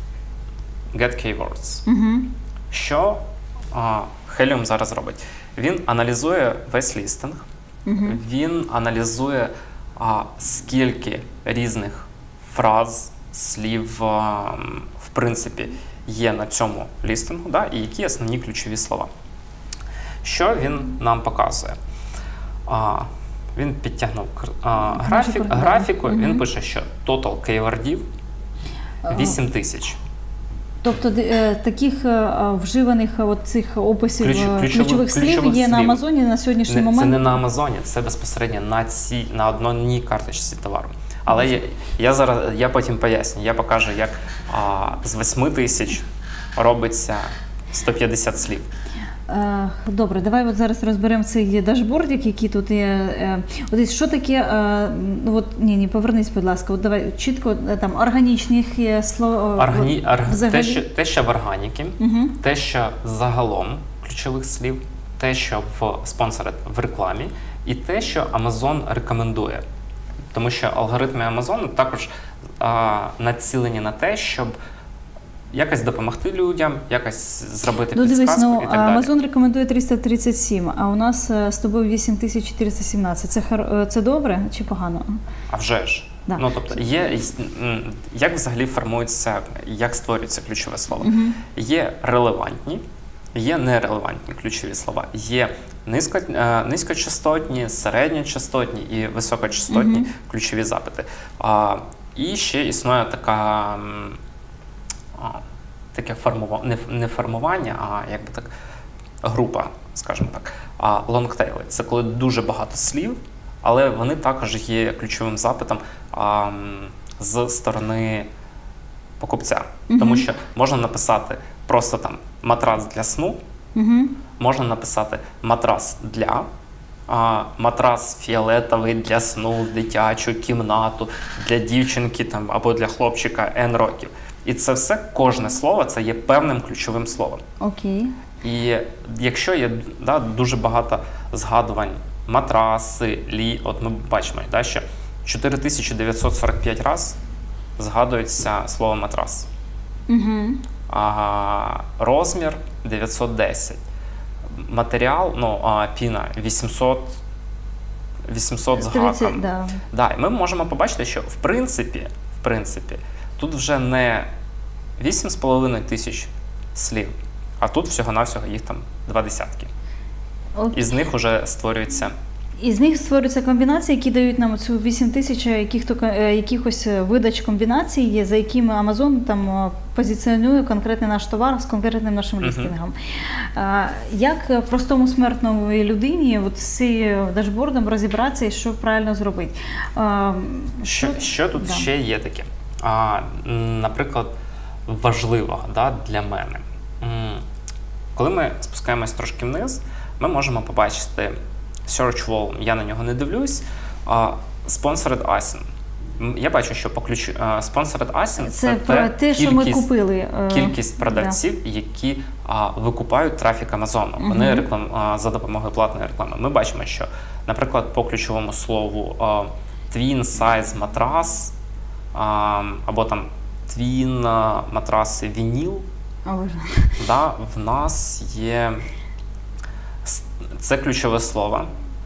Get Keywords. Що Helium зараз робить? Він аналізує весь лістинг, він аналізує, скільки різних фраз, слів, в принципі, є на цьому лістингу, і які основні ключові слова. Що він нам показує? Він підтягнув графіку, він пише, що total кейвордів 8 тисяч. Тобто таких вживаних цих описів ключових слів є на Амазоні на сьогоднішній момент? Це не на Амазоні, це безпосередньо на одній карточці товару. Але я потім поясню, я покажу, як з 8 тисяч робиться 150 слів. Добре, давай зараз розберемо цей дашбордик, який тут є. Що таке, повернись, будь ласка, давай чітко, там, органічних слов. Те, що в органіки, те, що загалом ключових слів, те, що спонсори в рекламі, і те, що Amazon рекомендує. Тому що алгоритми Амазону також націлені на те, щоб якось допомогти людям, якось зробити підсказку і так далі. Амазон рекомендує 337, а у нас з тобою 8417. Це добре чи погано? А вже ж. Да. Тобто, як взагалі формується, як створюється ключове слово? Є релевантні, є нерелевантні ключові слова. Є низькочастотні, середньочастотні і високочастотні ключові запити. І ще існує таке не формування, а група, скажімо так, лонгтейли. Це коли дуже багато слів, але вони також є ключовим запитом з сторони покупця. Тому що можна написати просто там матрас для сну, Угу. Можна написати матрас для, матрас фіолетовий для сну в дитячу кімнату, для дівчинки там, або для хлопчика N років. І це все, кожне слово, це є певним ключовим словом. Окей. І якщо є дуже багато згадувань, матраси, от ми бачимо, що 4945 разів згадується слово матрас. Угу. Розмір 910. Матеріал, піна 800 з гаком. Да, і ми можемо побачити, що в принципі, тут вже не 8,5 тисяч слів, а тут всього-навсього їх там 20. Із них вже створюється. Із них створюються комбінації, які дають нам цю 8 тисяч якихось видач комбінацій, за якими Amazon там позиціонує конкретний наш товар з конкретним нашим лістингом. Як простому смертному людині з цим дашбордом розібратися і що правильно зробити? Що тут ще є таке? Наприклад, важливого для мене. Коли ми спускаємось трошки вниз, ми можемо побачити Search Volume, я на нього не дивлюсь. Sponsored ASIN. Я бачу, що по ключу Sponsored ASIN – це те, що ми купили. Кількість продавців, які викупають трафік Амазону. Вони за допомогою платної реклами. Ми бачимо, що, наприклад, по ключовому слову Twin Size матрас або там Twin матраси вініл, в нас є це ключове слово.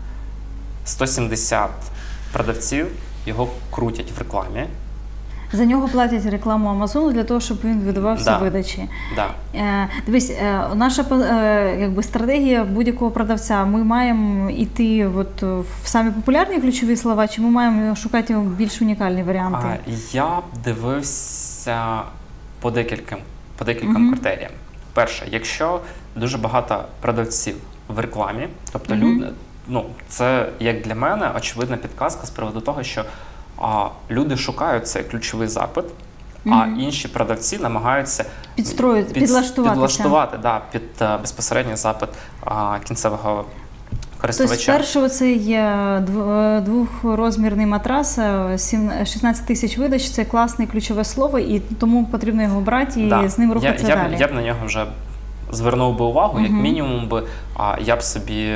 170 продавців його крутять в рекламі. За нього платять рекламу Амазону для того, щоб він видавався видачі. Дивись, наша стратегія будь-якого продавця. Ми маємо йти в самі популярні ключові слова, чи ми маємо шукати більш унікальні варіанти? Я б дивився по декільком критеріям. Перше, якщо дуже багато продавців в рекламі, тобто люди, це, як для мене, очевидна підказка з приводу того, що люди шукають цей ключовий запит, а інші продавці намагаються підлаштувати під безпосередній запит кінцевого користувача. Тобто, спершу це є двохрозмірний матрас, 16 тисяч видач, це класне ключове слово, і тому потрібно його брати і з ним рухатися далі. Я б на нього вже звернув би увагу, як мінімум я б собі,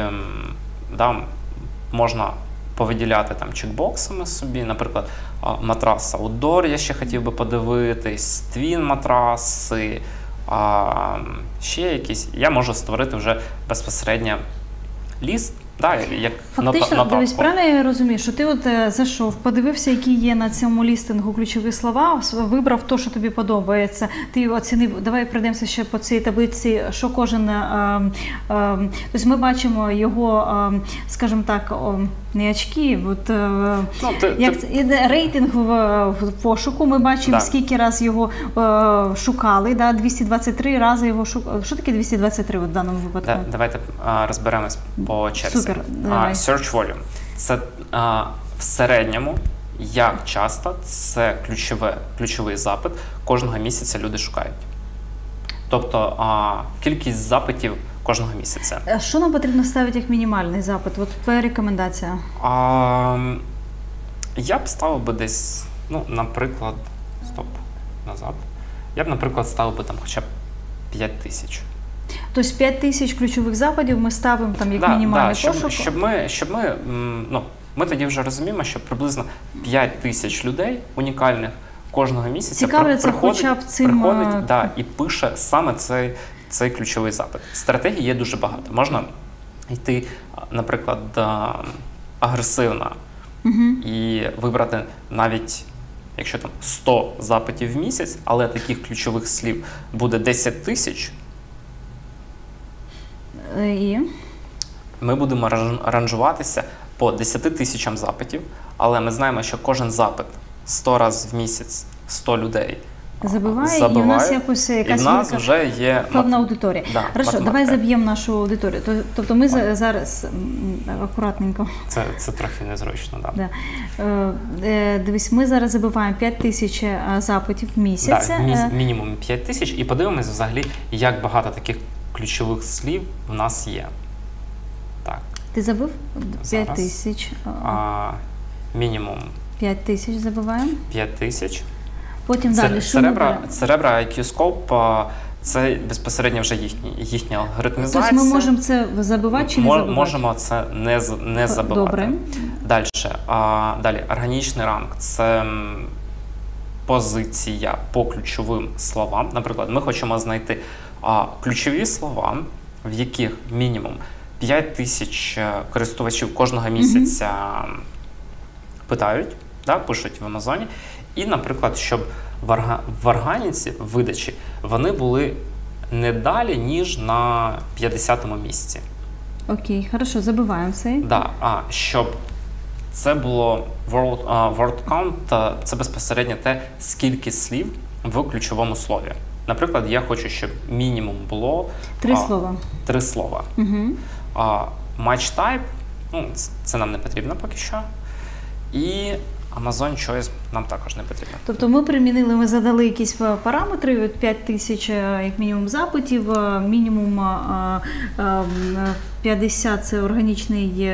можна повиділяти там чекбоксами собі, наприклад, матрас Outdoor я ще хотів би подивитись, Twin матраси, ще якісь. Я можу створити вже безпосередньо ліст, як фактично, дивись, правильно я розумію, що ти зайшов, подивився, які є на цьому лістингу ключові слова, вибрав те, що тобі подобається, ти оцінив, давай пройдемося ще по цій таблиці, що кожен, тобто ми бачимо його, скажімо так, не очки, рейтинг в пошуку, ми бачимо, скільки раз його шукали, 223 рази його шукали. Що таке 223 в даному випадку? Давайте розберемось по черзі. Супер. Search volume – це в середньому, як часто це ключовий запит кожного місяця люди шукають. Тобто кількість запитів кожного місяця. А що нам потрібно ставити як мінімальний запит? Твоя рекомендація? Я б ставив би десь, наприклад, я б, наприклад, ставив би там хоча б 5 тисяч. Тобто 5 тисяч ключових запитів ми ставимо там як мінімальний пошук? Щоб ми тоді вже розуміємо, що приблизно 5 тисяч людей унікальних кожного місяця приходить і пише саме цей ключовий запит. Стратегій є дуже багато. Можна йти, наприклад, агресивно і вибрати навіть, якщо там 100 запитів в місяць, але таких ключових слів буде 10 тисяч, і ми будемо ранжуватися по 10 тисячам запитів, але ми знаємо, що кожен запит 100 разів в місяць 100 людей забиває, і в нас якась вже є певна аудиторія. Хорошо, давай заб'ємо нашу аудиторію. Тобто ми зараз акуратненько. Це трохи незручно, Дивись, ми зараз забиваємо 5 тисяч запитів в місяць. Мінімум 5 тисяч, і подивимось взагалі, як багато таких ключових слів в нас є. Так. Ти забив? Зараз. 5 тисяч. Мінімум 5 тисяч забиваємо. 5 тисяч. Потім далі, що ми беремо? Cerebra IQ Scope – це безпосередньо вже їхня алгоритмізація. Тобто ми можемо це забивати чи не забивати? Можемо це не забивати. Добре. Далі, органічний ранг – це позиція по ключовим словам. Наприклад, ми хочемо знайти ключові слова, в яких мінімум 5 тисяч користувачів кожного місяця питають, пишуть в Амазоні. І, наприклад, щоб в органіці, в видачі, вони були не далі, ніж на 50-му місці. Окей, хорошо, забиваємо цей. Щоб це було word count, це безпосередньо те, скільки слів в ключовому слові. Наприклад, я хочу, щоб мінімум було 3 слова. 3 слова. Match type, це нам не потрібно поки що. І Amazon Choice нам також не потрібно. Тобто ми задали якісь параметри, 5 тисяч як мінімум запитів, мінімум 50 – це органічний,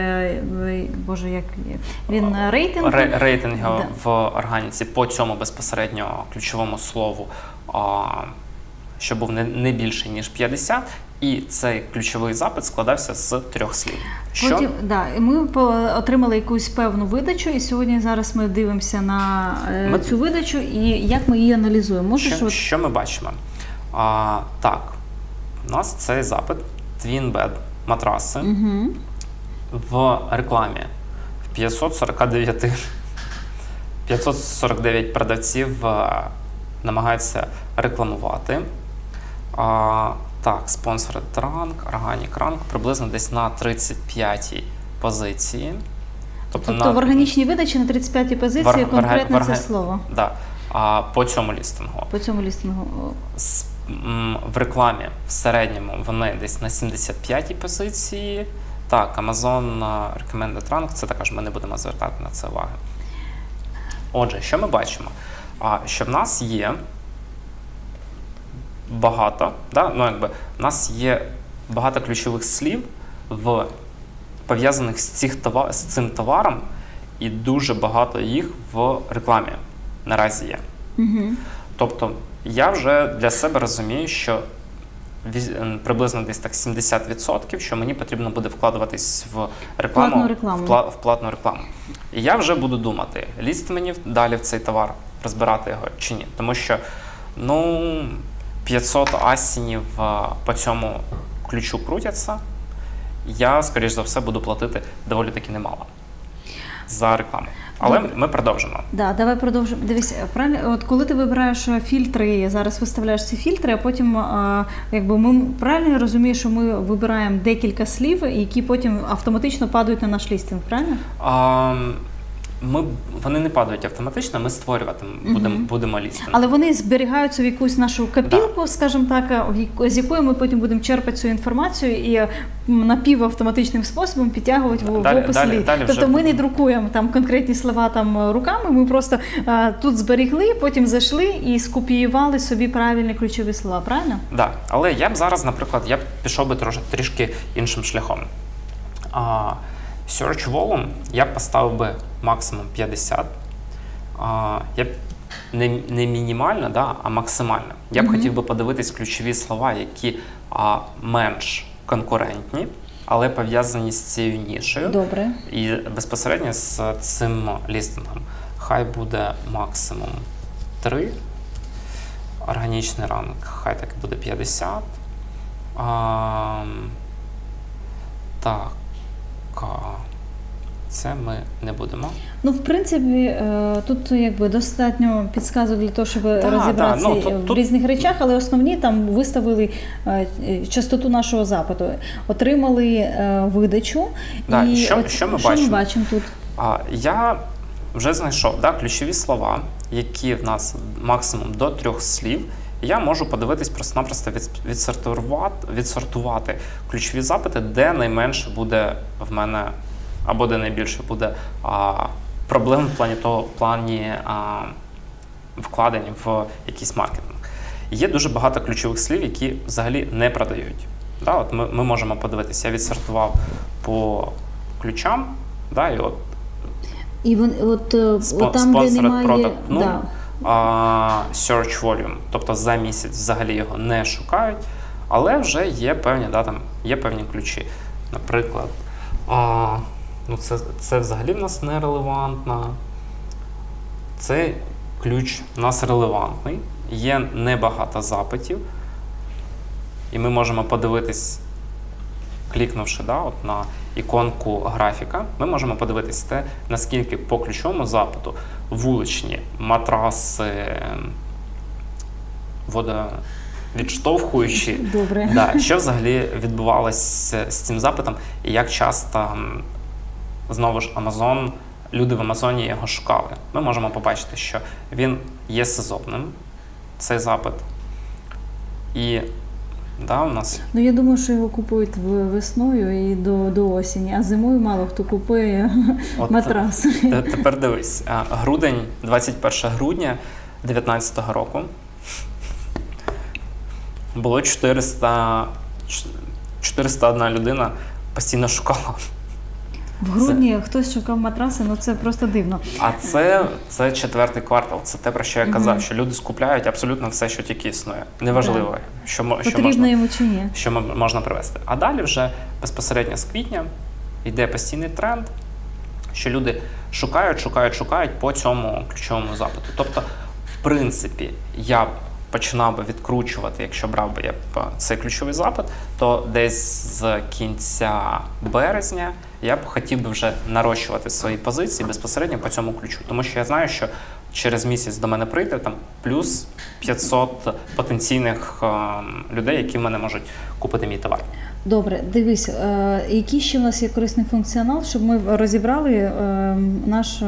рейтинг. Рейтинг в органіці по цьому безпосередньо ключовому слову, що був не більше, ніж 50, і цей ключовий запит складався з 3 слів. Потім, ми отримали якусь певну видачу, і зараз ми дивимося на цю видачу і як ми її аналізуємо. Що ми бачимо? У нас цей запит Twin Bed матраси в рекламі в 549 продавців намагаються рекламувати. Sponsored Rank, Organic Rank приблизно десь на 35-й позиції. Тобто в органічній видачі на 35-й позиції конкретно це слово? По цьому лістингу. В рекламі в середньому вони десь на 75-й позиції. Amazon Recommended Rank, це також ми не будемо звертати на це уваги. Отже, що ми бачимо? Що в нас є багато, у нас є багато ключових слів, пов'язаних з цим товаром, і дуже багато їх в рекламі наразі є. Тобто я вже для себе розумію, що приблизно десь так 70%, що мені потрібно буде вкладуватись в рекламу, в платну рекламу. І я вже буду думати, лізти мені далі в цей товар, розбирати його чи ні. Тому що, 500 асінів по цьому ключу крутяться, я, скоріш за все, буду платити доволі таки немало за рекламу. Але ми продовжимо. Давай продовжимо. Дивись, правильно, коли ти вибираєш фільтри, зараз виставляєш ці фільтри, а потім, ми правильно розуміємо, що ми вибираємо декілька слів, які потім автоматично падають на наш лістинг, правильно? Вони не падають автоматично, ми створювати будемо лістинг. Але вони зберігаються в якусь нашу копілку, скажімо так, з якої ми потім будемо черпати цю інформацію і напівавтоматичним способом підтягувати в опис слів. Тобто ми не друкуємо там конкретні слова руками, ми просто тут зберігли, потім зайшли і скопіювали собі правильні ключові слова, правильно? Так, але я б зараз, наприклад, пішов би трішки іншим шляхом. Search volume я б поставив би максимум 50. Я б не мінімально, а максимально. Я б хотів би подивитись ключові слова, які менш конкурентні, але пов'язані з цією нішею. Добре. І безпосередньо з цим лістингом. Хай буде максимум 3. Органічний ранг, хай так і буде 50. Це ми не будемо. В принципі, тут достатньо підсказок для того, щоб розібратися в різних речах, але основні там виставили частоту нашого запиту, отримали видачу. І що ми бачимо тут? Я вже знайшов ключові слова, які в нас максимум до 3 слів. Я можу подивитись просто-напросто відсортувати ключові запити, де найменше буде в мене або де найбільше буде проблем в плані вкладень в якийсь маркетинг. Є дуже багато ключових слів, які взагалі не продають. Да, от ми можемо подивитися, я відсортував по ключам, да, і от І там, де немає... Product 0, Да. Search Volume, тобто за місяць взагалі його не шукають, але вже є певні, да, там є певні ключі. Наприклад, ну це взагалі в нас не релевантно. Цей ключ у нас релевантний, є небагато запитів, і ми можемо подивитись, клікнувши, да, от на іконку графіка, ми можемо подивитись те, наскільки по ключовому запиту вуличні матраси, водовідштовхуючі, Добре. Да, що взагалі відбувалося з цим запитом, і як часто, знову ж, люди в Амазоні його шукали. Ми можемо побачити, що він є сезонним, цей запит. І да, у нас... Ну, я думаю, що його купують весною і до осені, а зимою мало хто купує матрас. Тепер дивись, 21 грудня 2019 року було 401 людина постійно шукала. В грудні хтось шукав матраси, ну це просто дивно. А це четвертий квартал, це те, про що я казав, що люди скупляють абсолютно все, що тільки існує. Неважливо, потрібно йому чи ні. Що можна привезти. А далі вже безпосередньо з квітня йде постійний тренд, що люди шукають по цьому ключовому запиту. Тобто, в принципі, я починав би відкручувати, якщо брав би я цей ключовий запит, то десь з кінця березня я б хотів би вже нарощувати свої позиції безпосередньо по цьому ключу. Тому що я знаю, що через місяць до мене прийде там плюс 500 потенційних людей, які в мене можуть купити мій товар. Добре, дивись, який ще в нас є корисний функціонал, щоб ми розібрали наш,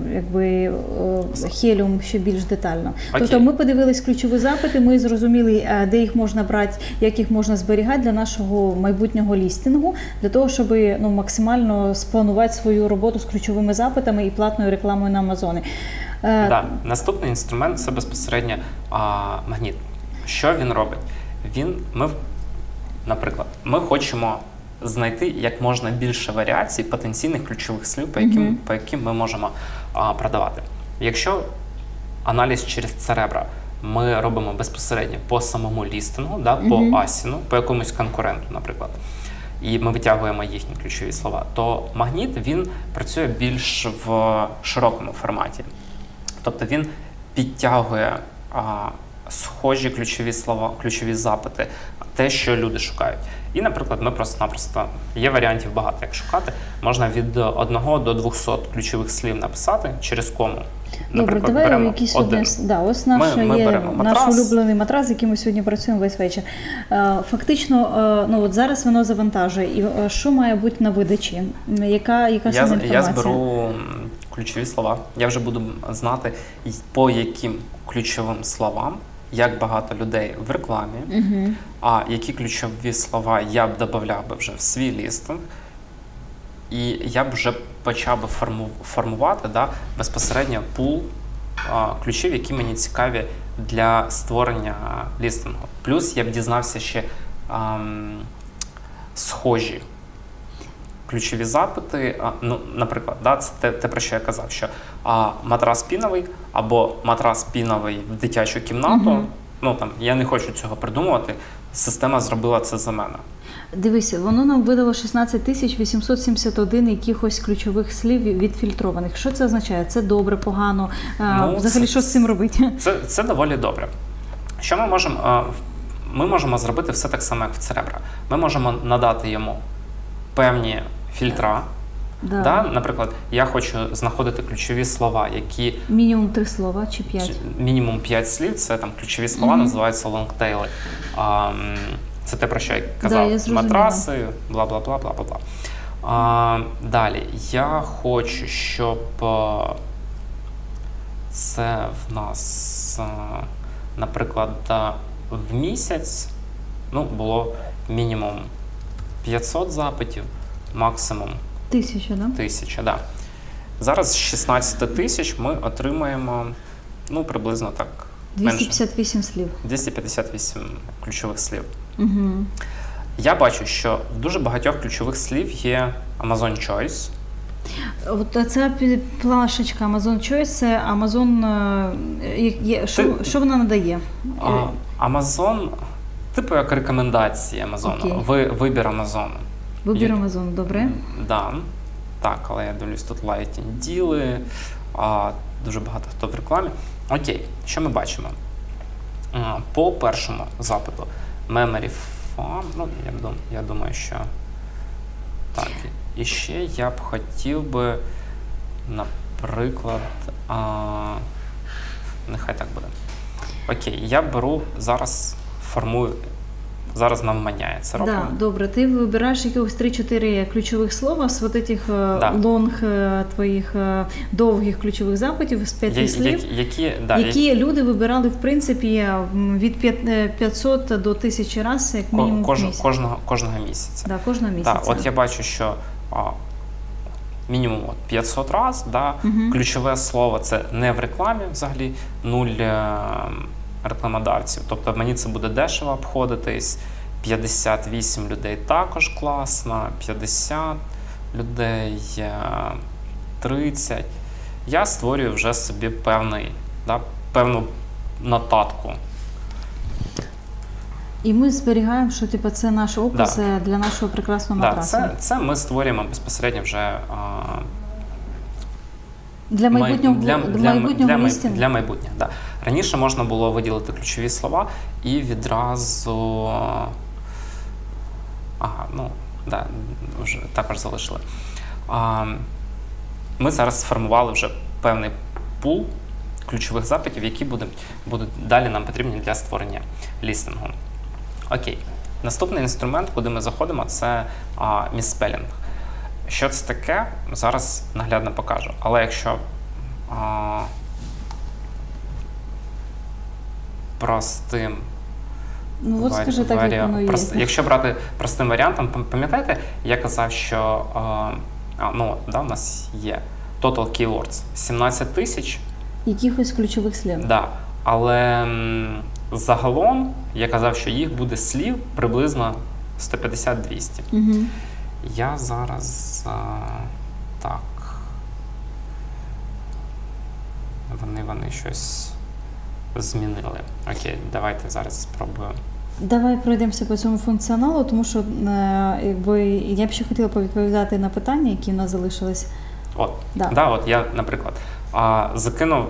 Helium ще більш детально. Окей. Тобто ми подивились ключові запити, ми зрозуміли, де їх можна брати, як їх можна зберігати для нашого майбутнього лістингу, для того, щоб максимально спланувати свою роботу з ключовими запитами і платною рекламою на Амазоні. Да. Наступний інструмент – це безпосередньо магніт. Що він робить? Наприклад, ми хочемо знайти як можна більше варіацій потенційних ключових слів, по яким ми можемо продавати. Якщо аналіз через Cerebro ми робимо безпосередньо по самому лістингу, да, по асіну, по якомусь конкуренту, наприклад, і ми витягуємо їхні ключові слова, то магніт, він працює більш в широкому форматі. Тобто він підтягує схожі ключові слова, ключові запити, те, що люди шукають. І, наприклад, ми просто-напросто, є варіантів багато, як шукати, можна від 1 до 200 ключових слів написати через кому. Добре, давай якийсь один. Ось наш улюблений матрас, з яким ми сьогодні працюємо весь вечір. Фактично, зараз воно завантажує. І що має бути на видачі? Яка інформація? Я зберу ключові слова. Я вже буду знати, по яким ключовим словам, як багато людей в рекламі, а які ключові слова я б додавав би вже в свій лістинг, і я б вже почав би формувати безпосередньо пул ключів, які мені цікаві для створення лістингу. Плюс я б дізнався ще схожі ключові запити, наприклад, це те, про що я казав, що матрас піновий або матрас піновий в дитячу кімнату, я не хочу цього придумувати, система зробила це за мене. Дивися, воно нам видало 16 871 якихось ключових слів відфільтрованих. Що це означає? Це добре, погано? Взагалі, що з цим робити? Це доволі добре. Що ми можемо? Ми можемо зробити все так само, як в Cerebro. Ми можемо надати йому певні фільтра. Да? Наприклад, я хочу знаходити ключові слова, які... Мінімум 3 слова чи 5? Мінімум 5 слів, це там ключові слова, називаються лонгтейли. Це те, про що я казав. Матраси, бла-бла-бла-бла-бла. Далі, я хочу, щоб це в нас, наприклад, в місяць було мінімум 500 запитів, максимум 1000, да? 1000, да. Зараз з 16 тисяч ми отримаємо, приблизно так, 258 слів. 258 ключових слів. Я бачу, що в дуже багатьох ключових слів є Amazon Choice. От ця плашечка Amazon Choice, це Amazon, що вона надає? Amazon, типу як рекомендації Amazon, вибір Amazon. Вибір Amazon, добре. Да. Так, але я дивлюсь, тут лайтінг діли, дуже багато хто в рекламі. Окей, що ми бачимо? По першому запиту Memory Farm, ну, я думаю, що так. І ще я б хотів би, наприклад, нехай так буде. Окей, я беру, зараз формую, зараз навмання це робимо. Да, добре, ти вибираєш якихось 3-4 ключових слова з вот этих лонг твоїх довгих ключових запитів з 5 слів, які люди вибирали, в принципі, від 500 до 1000 разів, як мінімум в місяць. Кожного місяця. Да, кожного місяця. Да, от я бачу, що мінімум 500 разів, да, ключове слово це не в рекламі взагалі, 0 рекламодавців. Тобто мені це буде дешево обходитись, 58 людей також класно, 50 людей, 30. Я створюю вже собі певну нотатку. І ми зберігаємо, що типу, це наш опис для нашого прекрасного матрасу. Це ми створюємо безпосередньо вже для майбутнього лістінгу? Для майбутнього, да. Раніше можна було виділити ключові слова і відразу... вже також залишили. Ми зараз сформували вже певний пул ключових запитів, які будуть далі нам потрібні для створення лістингу. Окей. Наступний інструмент, куди ми заходимо, це міспелінг. Що це таке, зараз наглядно покажу. Але якщо простим якщо брати простим варіантом, пам'ятаєте, я казав, що у нас є total keywords 17 тисяч. Якихось ключових слів. Да, але загалом я казав, що їх буде слів приблизно 150-200. Угу. Я зараз так. Вони щось змінили. Окей, давайте зараз спробуємо. Давай пройдемося по цьому функціоналу, тому що я б ще хотіла повідповідати на питання, які в нас залишились. От я, наприклад, закинув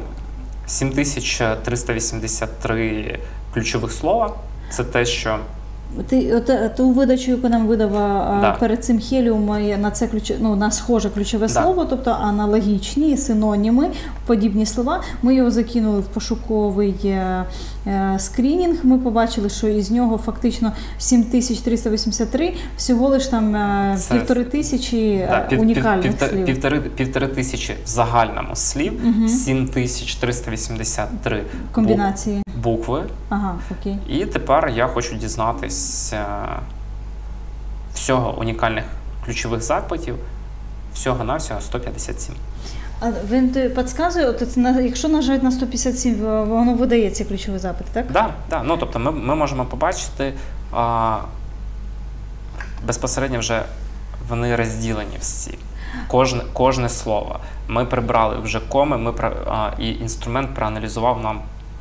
7383 ключових слова. Це те, що... Ту видачу, яку нам видав перед цим Helium, на це на схоже ключове слово, тобто аналогічні, синоніми, подібні слова. Ми його закинули в пошуковий скринінг. Ми побачили, що із нього фактично 7383, всього лиш там 1500 унікальних слів. 1500 в загальному слів, 7383 комбінації. Букви. Ага, окей. І тепер я хочу дізнатися всього унікальних ключових запитів, всього-навсього 157. А він підказує, якщо нажати на 157, воно видає ці ключові запити, так? Так. Ну, тобто ми можемо побачити, безпосередньо вже вони розділені всі. Кожне слово. Ми прибрали вже коми, і інструмент проаналізував нам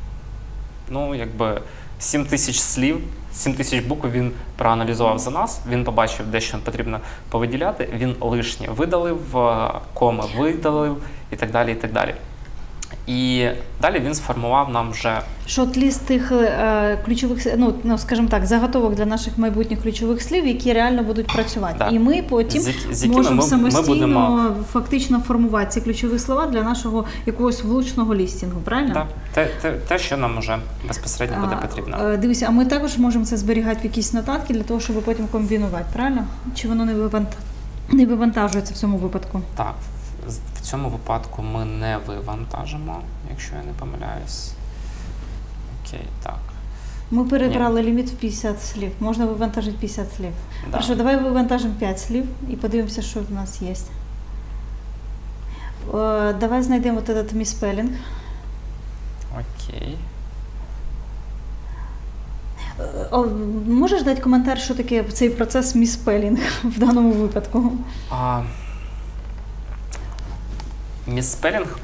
7 тисяч слів, 7 тисяч букв він проаналізував за нас, він побачив, де що потрібно повиділяти, він лишнє видалив, коми видалив і так далі, і так далі. І далі він сформував нам вже... Шорт-ліст тих ключових, скажімо так, заготовок для наших майбутніх ключових слів, які реально будуть працювати. Да. І ми потім можемо самостійно фактично формувати ці ключові слова для нашого якогось влучного лістінгу, правильно? Так, те, що нам вже безпосередньо буде потрібно. Дивіться, а ми також можемо це зберігати в якісь нотатки для того, щоб потім комбінувати, правильно? Чи воно не вивантажується в цьому випадку? Так. В цьому випадку ми не вивантажимо, якщо я не помиляюсь. Окей, так. Ми перебрали ліміт в 50 слів. Можна вивантажити 50 слів. Да. Хорошо, давай вивантажимо 5 слів і подивимося, що в нас є. Давай знайдемо этот міспелінг. Окей. Можеш дати коментар, що таке цей процес міспелінг в даному випадку? Міспелінг,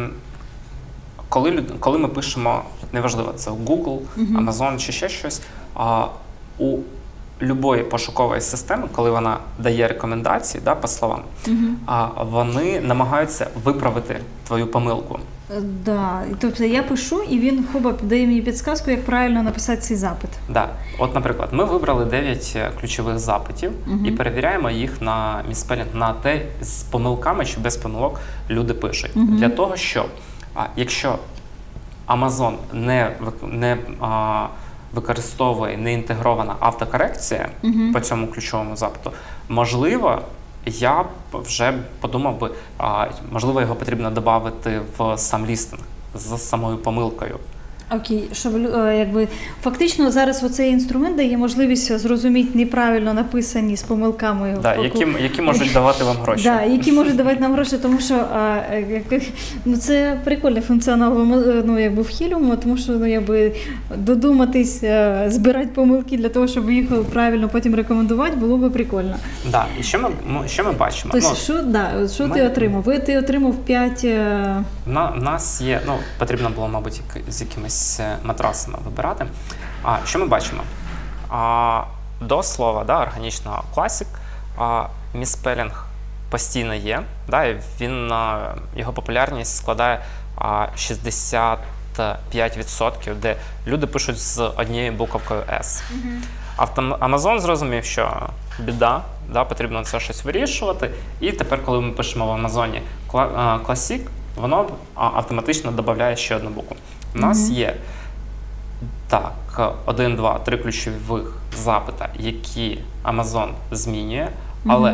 коли ми пишемо, неважливо, це Google, Amazon чи ще щось, у любої пошукової системи, коли вона дає рекомендації, да, по словам, вони намагаються виправити твою помилку. Да. Тобто я пишу, і він дає мені підсказку, як правильно написати цей запит. Да. От, наприклад, ми вибрали 9 ключових запитів і перевіряємо їх на міспелінг, на те, з помилками чи без помилок люди пишуть. Для того, щоб, якщо Amazon не використовує неінтегрована автокорекція по цьому ключовому запиту, можливо, я б вже подумав би, можливо, його потрібно додати в сам лістинг з самою помилкою. Окей, щоб якби фактично зараз оцей інструмент дає можливість зрозуміти неправильно написані з помилками. Да, які можуть давати вам гроші. Да, які можуть давати нам гроші, тому що це прикольний функціонал в Helium, тому що додуматись, збирати помилки для того, щоб їх правильно потім рекомендувати, було би прикольно. Да, і що ми бачимо? Тобто, що ти отримав? Ти отримав 5... У нас є, потрібно було, мабуть, з якимись матрасами вибирати. Що ми бачимо? До слова, да, органічного Classic, міспелінг постійно є, да, і його популярність складає 65%, де люди пишуть з однією буковкою S. Amazon зрозумів, що біда, да, потрібно це щось вирішувати, і тепер, коли ми пишемо в Амазоні Classic, воно автоматично додає ще одну букву. У нас є 1, 2, 3 ключових запита, які Amazon змінює, але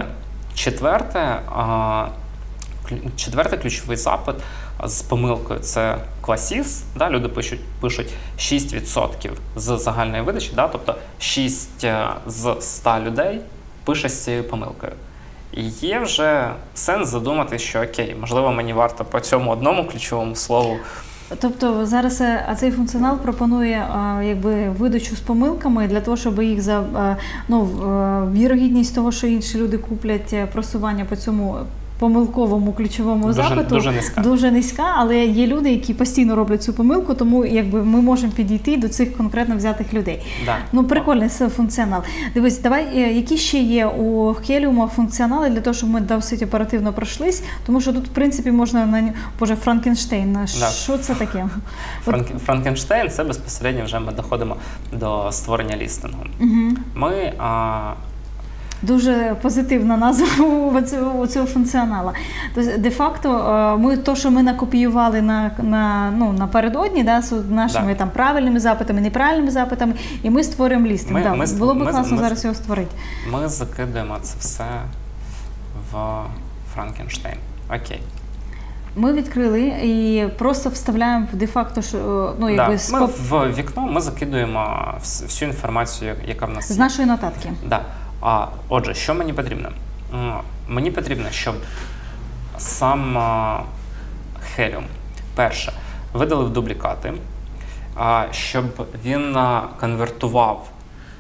четвертий ключовий запит з помилкою – це Classis, да, люди пишуть 6% з загальної видачі, да, тобто 6 з 100 людей пише з цією помилкою. І є вже сенс задумати, що окей, можливо, мені варто по цьому одному ключовому слову. Тобто зараз цей функціонал пропонує видачу з помилками для того, щоб їх вірогідність того, що інші люди куплять просування по цьому помилковому ключовому запиту дуже низька, але є люди, які постійно роблять цю помилку, тому ми можемо підійти до цих конкретно взятих людей. Да. Прикольний функціонал. Дивись, давай, які ще є у Helium функціонали для того, щоб ми досить оперативно пройшлись, тому що тут, в принципі, можна Франкенштейн. Що це таке? Франкенштейн – це безпосередньо вже ми доходимо до створення лістингу. Ми дуже позитивна назва у цього функціоналу. Тобто, де-факто, що ми накопіювали напередодні, да, з нашими правильними запитами, неправильними запитами, і ми створюємо лістинг. Було б класно зараз його створити. Ми закидуємо це все в Франкенштейн. Окей. Ми відкрили і просто вставляємо де-факто, в вікно ми закидуємо всю інформацію, яка в нас є. З нашої нотатки. Да. Отже, що мені потрібно? Мені потрібно, щоб сам Helium, перше, видалив дублікати, щоб він конвертував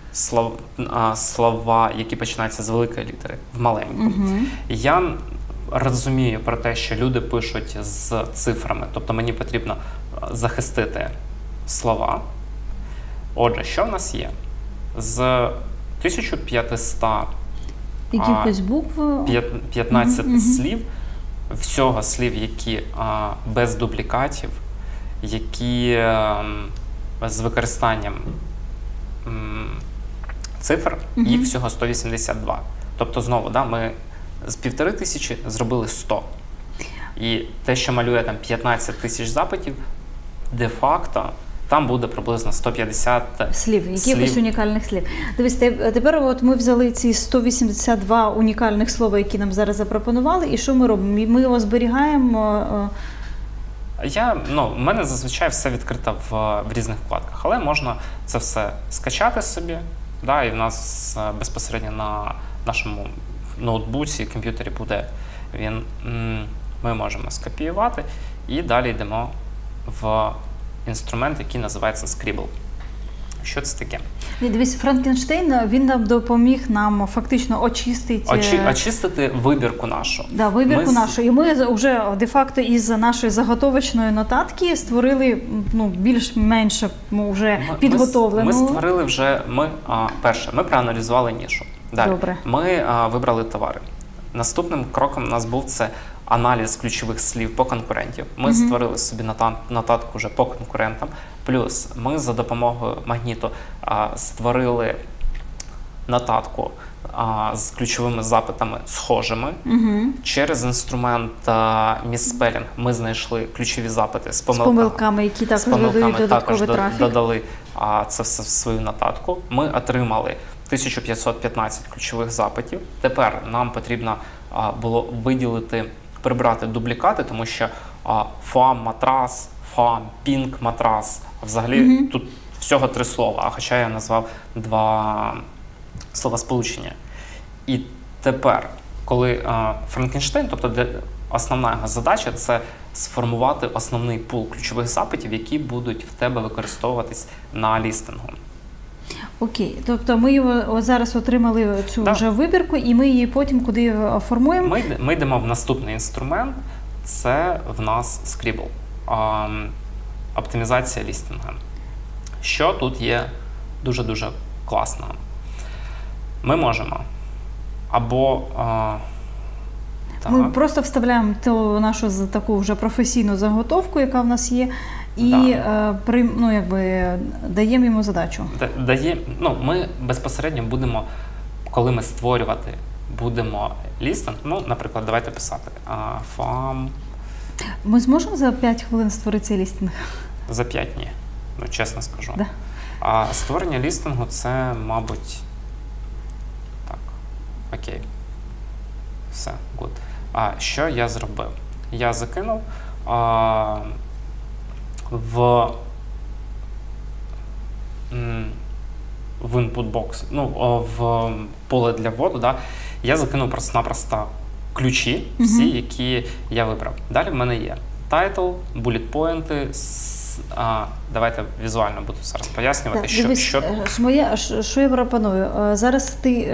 слова, які починаються з великої літери, в маленьку. Я розумію про те, що люди пишуть з цифрами, тобто мені потрібно захистити слова. Отже, що в нас є? З 1500 якихось букв, 15 слів, всього слів, які без дублікатів, які з використанням цифр, їх всього 182. Тобто, знову, да, ми з 1500 зробили 100. І те, що малює там 15 тисяч запитів, де-факто там буде приблизно 150 слів, якихось унікальних слів. Дивись, тепер ми взяли ці 182 унікальних слова, які нам зараз запропонували, і що ми робимо? Ми його зберігаємо? У мене зазвичай все відкрито в різних вкладках, але можна це все скачати собі, да, і в нас безпосередньо на нашому ноутбуці, комп'ютері буде він. Ми можемо скопіювати і далі йдемо в інструмент, який називається Scribble. Що це таке? Дивись, Франкенштейн, він нам допоміг нам фактично Очистити вибірку нашу. Да, вибірку нашу. І ми вже де-факто із нашої заготовочної нотатки створили більш-менш вже підготовлену. Ми створили вже, перше, ми проаналізували нішу. Далі, добре. Ми вибрали товари. Наступним кроком у нас був це аналіз ключових слів по конкурентів. Ми створили собі нотатку вже по конкурентам. Плюс ми за допомогою магніту створили нотатку з ключовими запитами схожими. Через інструмент міспелінг ми знайшли ключові запити з помилками, які також додають додатковий трафік. Додали це все в свою нотатку. Ми отримали 1515 ключових запитів. Тепер нам потрібно було прибрати дублікати, тому що фам-матрас, фам-пінк-матрас, взагалі тут всього 3 слова, хоча я назвав 2 словосполучення. І тепер, коли Франкенштейн, тобто основна його задача – це сформувати основний пул ключових запитів, які будуть в тебе використовуватись на лістингу. Окей, тобто ми його зараз отримали цю вже вибірку, і ми її потім куди формуємо? Ми йдемо в наступний інструмент, це в нас Scribble, оптимізація лістинга. Що тут є дуже-дуже класного? Ми можемо або... Ми просто вставляємо ту нашу таку вже професійну заготовку, яка в нас є, і даємо йому задачу. Ми безпосередньо будемо, коли ми створювати будемо лістинг, наприклад, давайте писати фам. Ми зможемо за 5 хвилин створити цей лістинг? За 5 ні, чесно скажу. Да. А створення лістингу це, мабуть, так, окей, все, good. Що я зробив? Я закинув в input box, в поле для вводу, я закинув просто-напросто ключі, всі, які я вибрав. Далі в мене є title, bullet poinти, давайте візуально буду зараз пояснювати, що я пропоную. Зараз ти,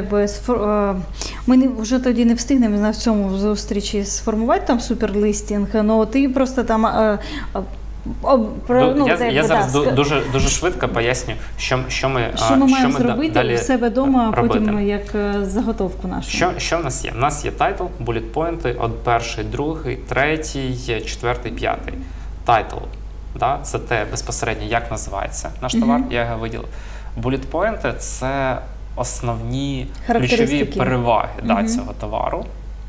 ми вже тоді не встигнемо в цьому зустрічі сформувати там суперлистінг, але ти просто там... Я зараз дуже швидко поясню, що ми маємо зробити у себе вдома, потім як заготовку нашу. Що в нас є? У нас є тайтл, булетпойнти, перший, другий, третій, четвертий, п'ятий. Тайтл, це те безпосередньо, як називається наш товар, я його виділив. Булетпойнти – це основні ключові переваги цього товару.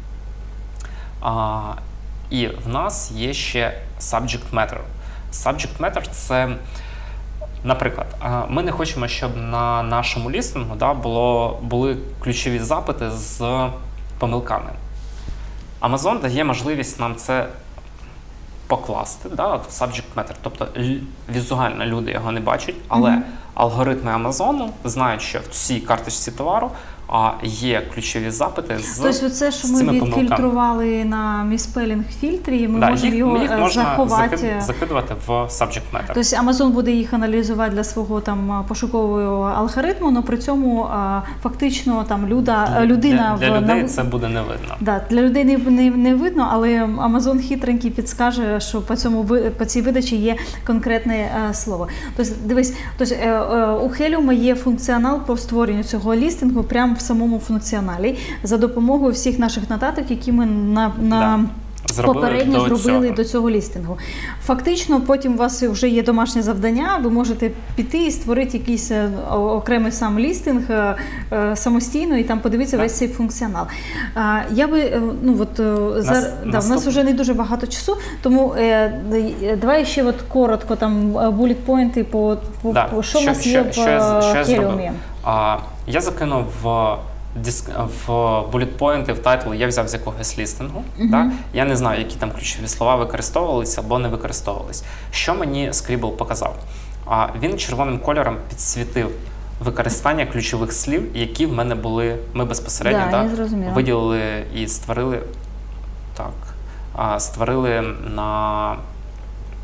І в нас є ще subject matter. Subject matter – це, наприклад, ми не хочемо, щоб на нашому лістингу були ключові запити з помилками. Amazon дає можливість нам це покласти, subject matter, тобто візуально люди його не бачать, але алгоритми Амазону знають, що в цій карточці товару є ключові запити з цими помилками. Тобто це, що ми відфільтрували на міспелінг фільтрі, ми можемо його заховати. Їх закидувати в subject matter. Тобто Amazon буде їх аналізувати для свого пошукового алгоритму, але при цьому фактично людина... Для людей це буде не видно. Для людей не видно, але Amazon хитренький підскаже, що по цій видачі є конкретне слово. Тобто, дивись, у Helium є функціонал по створенню цього лістингу прямо в самому функціоналі за допомогою всіх наших нотаток, які ми попередньо зробили до цього лістингу. Фактично, потім у вас вже є домашнє завдання, ви можете піти і створити якийсь окремий сам лістинг самостійно і там подивитися весь цей функціонал. Я би, у нас вже не дуже багато часу, тому давай ще коротко там булет-пойнти що в нас є в Helium. Я закинув в булетпойнти, в тайтл, я взяв з якогось лістингу. Я не знаю, які там ключові слова використовувалися або не використовувалися. Що мені Scribble показав? Він червоним кольором підсвітив використання ключових слів, які в мене були, ми безпосередньо виділили і створили на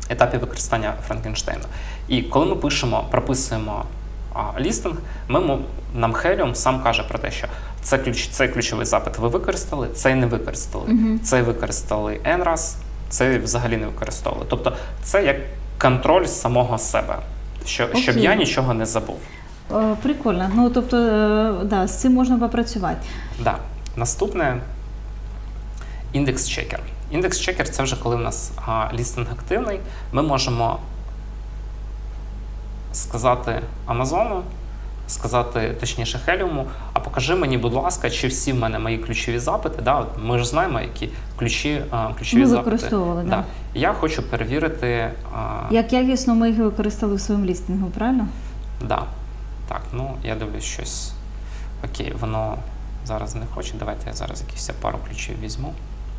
етапі використання Франкенштейну. І коли ми прописуємо лістинг, нам Helium сам каже про те, що цей ключовий запит ви використали, цей не використали, цей використали N раз, цей взагалі не використовували. Тобто це як контроль самого себе, щоб я нічого не забув. Прикольно. Ну, тобто, да, з цим можна попрацювати. Да. Наступне – індекс-чекер. Індекс-чекер – це вже коли в нас лістинг активний, ми можемо сказати Амазону, сказати, точніше, Helium, а покажи мені, будь ласка, чи всі в мене мої ключові запити, да? Ми ж знаємо, які ключові ми запити. Використовували, да. Я хочу перевірити... Як якісно ми їх використали в своєму лістингу, правильно? Да. Так, ну, я дивлюсь щось. Окей, воно зараз не хоче. Давайте я зараз якісь пару ключів візьму.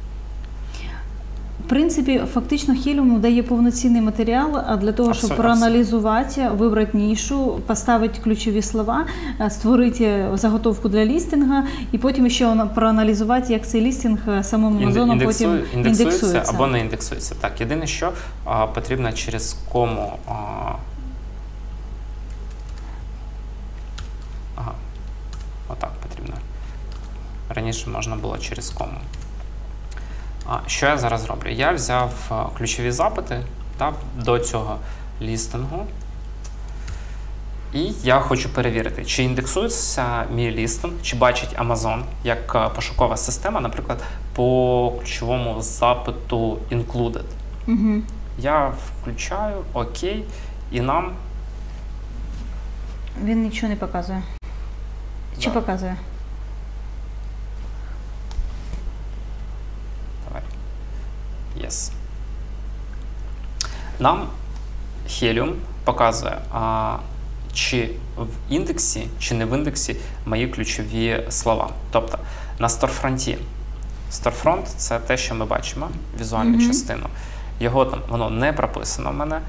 В принципі, фактично Helium дає повноцінний матеріал, а для того, щоб проаналізувати, вибрати нішу, поставити ключові слова, створити заготовку для лістинга і потім ще проаналізувати, як цей лістинг самим Амазоном потім індексується. Або не індексується. Так, єдине, що потрібно через кому... Отак потрібно. Раніше можна було через кому. Що я зараз роблю? Я взяв ключові запити до цього лістингу. І я хочу перевірити, чи індексується мій лістинг, чи бачить Amazon як пошукова система, наприклад, по ключовому запиту included. Угу. Я включаю, окей, і нам... Він нічого не показує. Чи показує? Давай. Yes. Нам Helium показує, чи в індексі, чи не в індексі мої ключові слова. Тобто на Storefront. Storefront – це те, що ми бачимо, візуальну частину. Його там, воно не прописано в мене.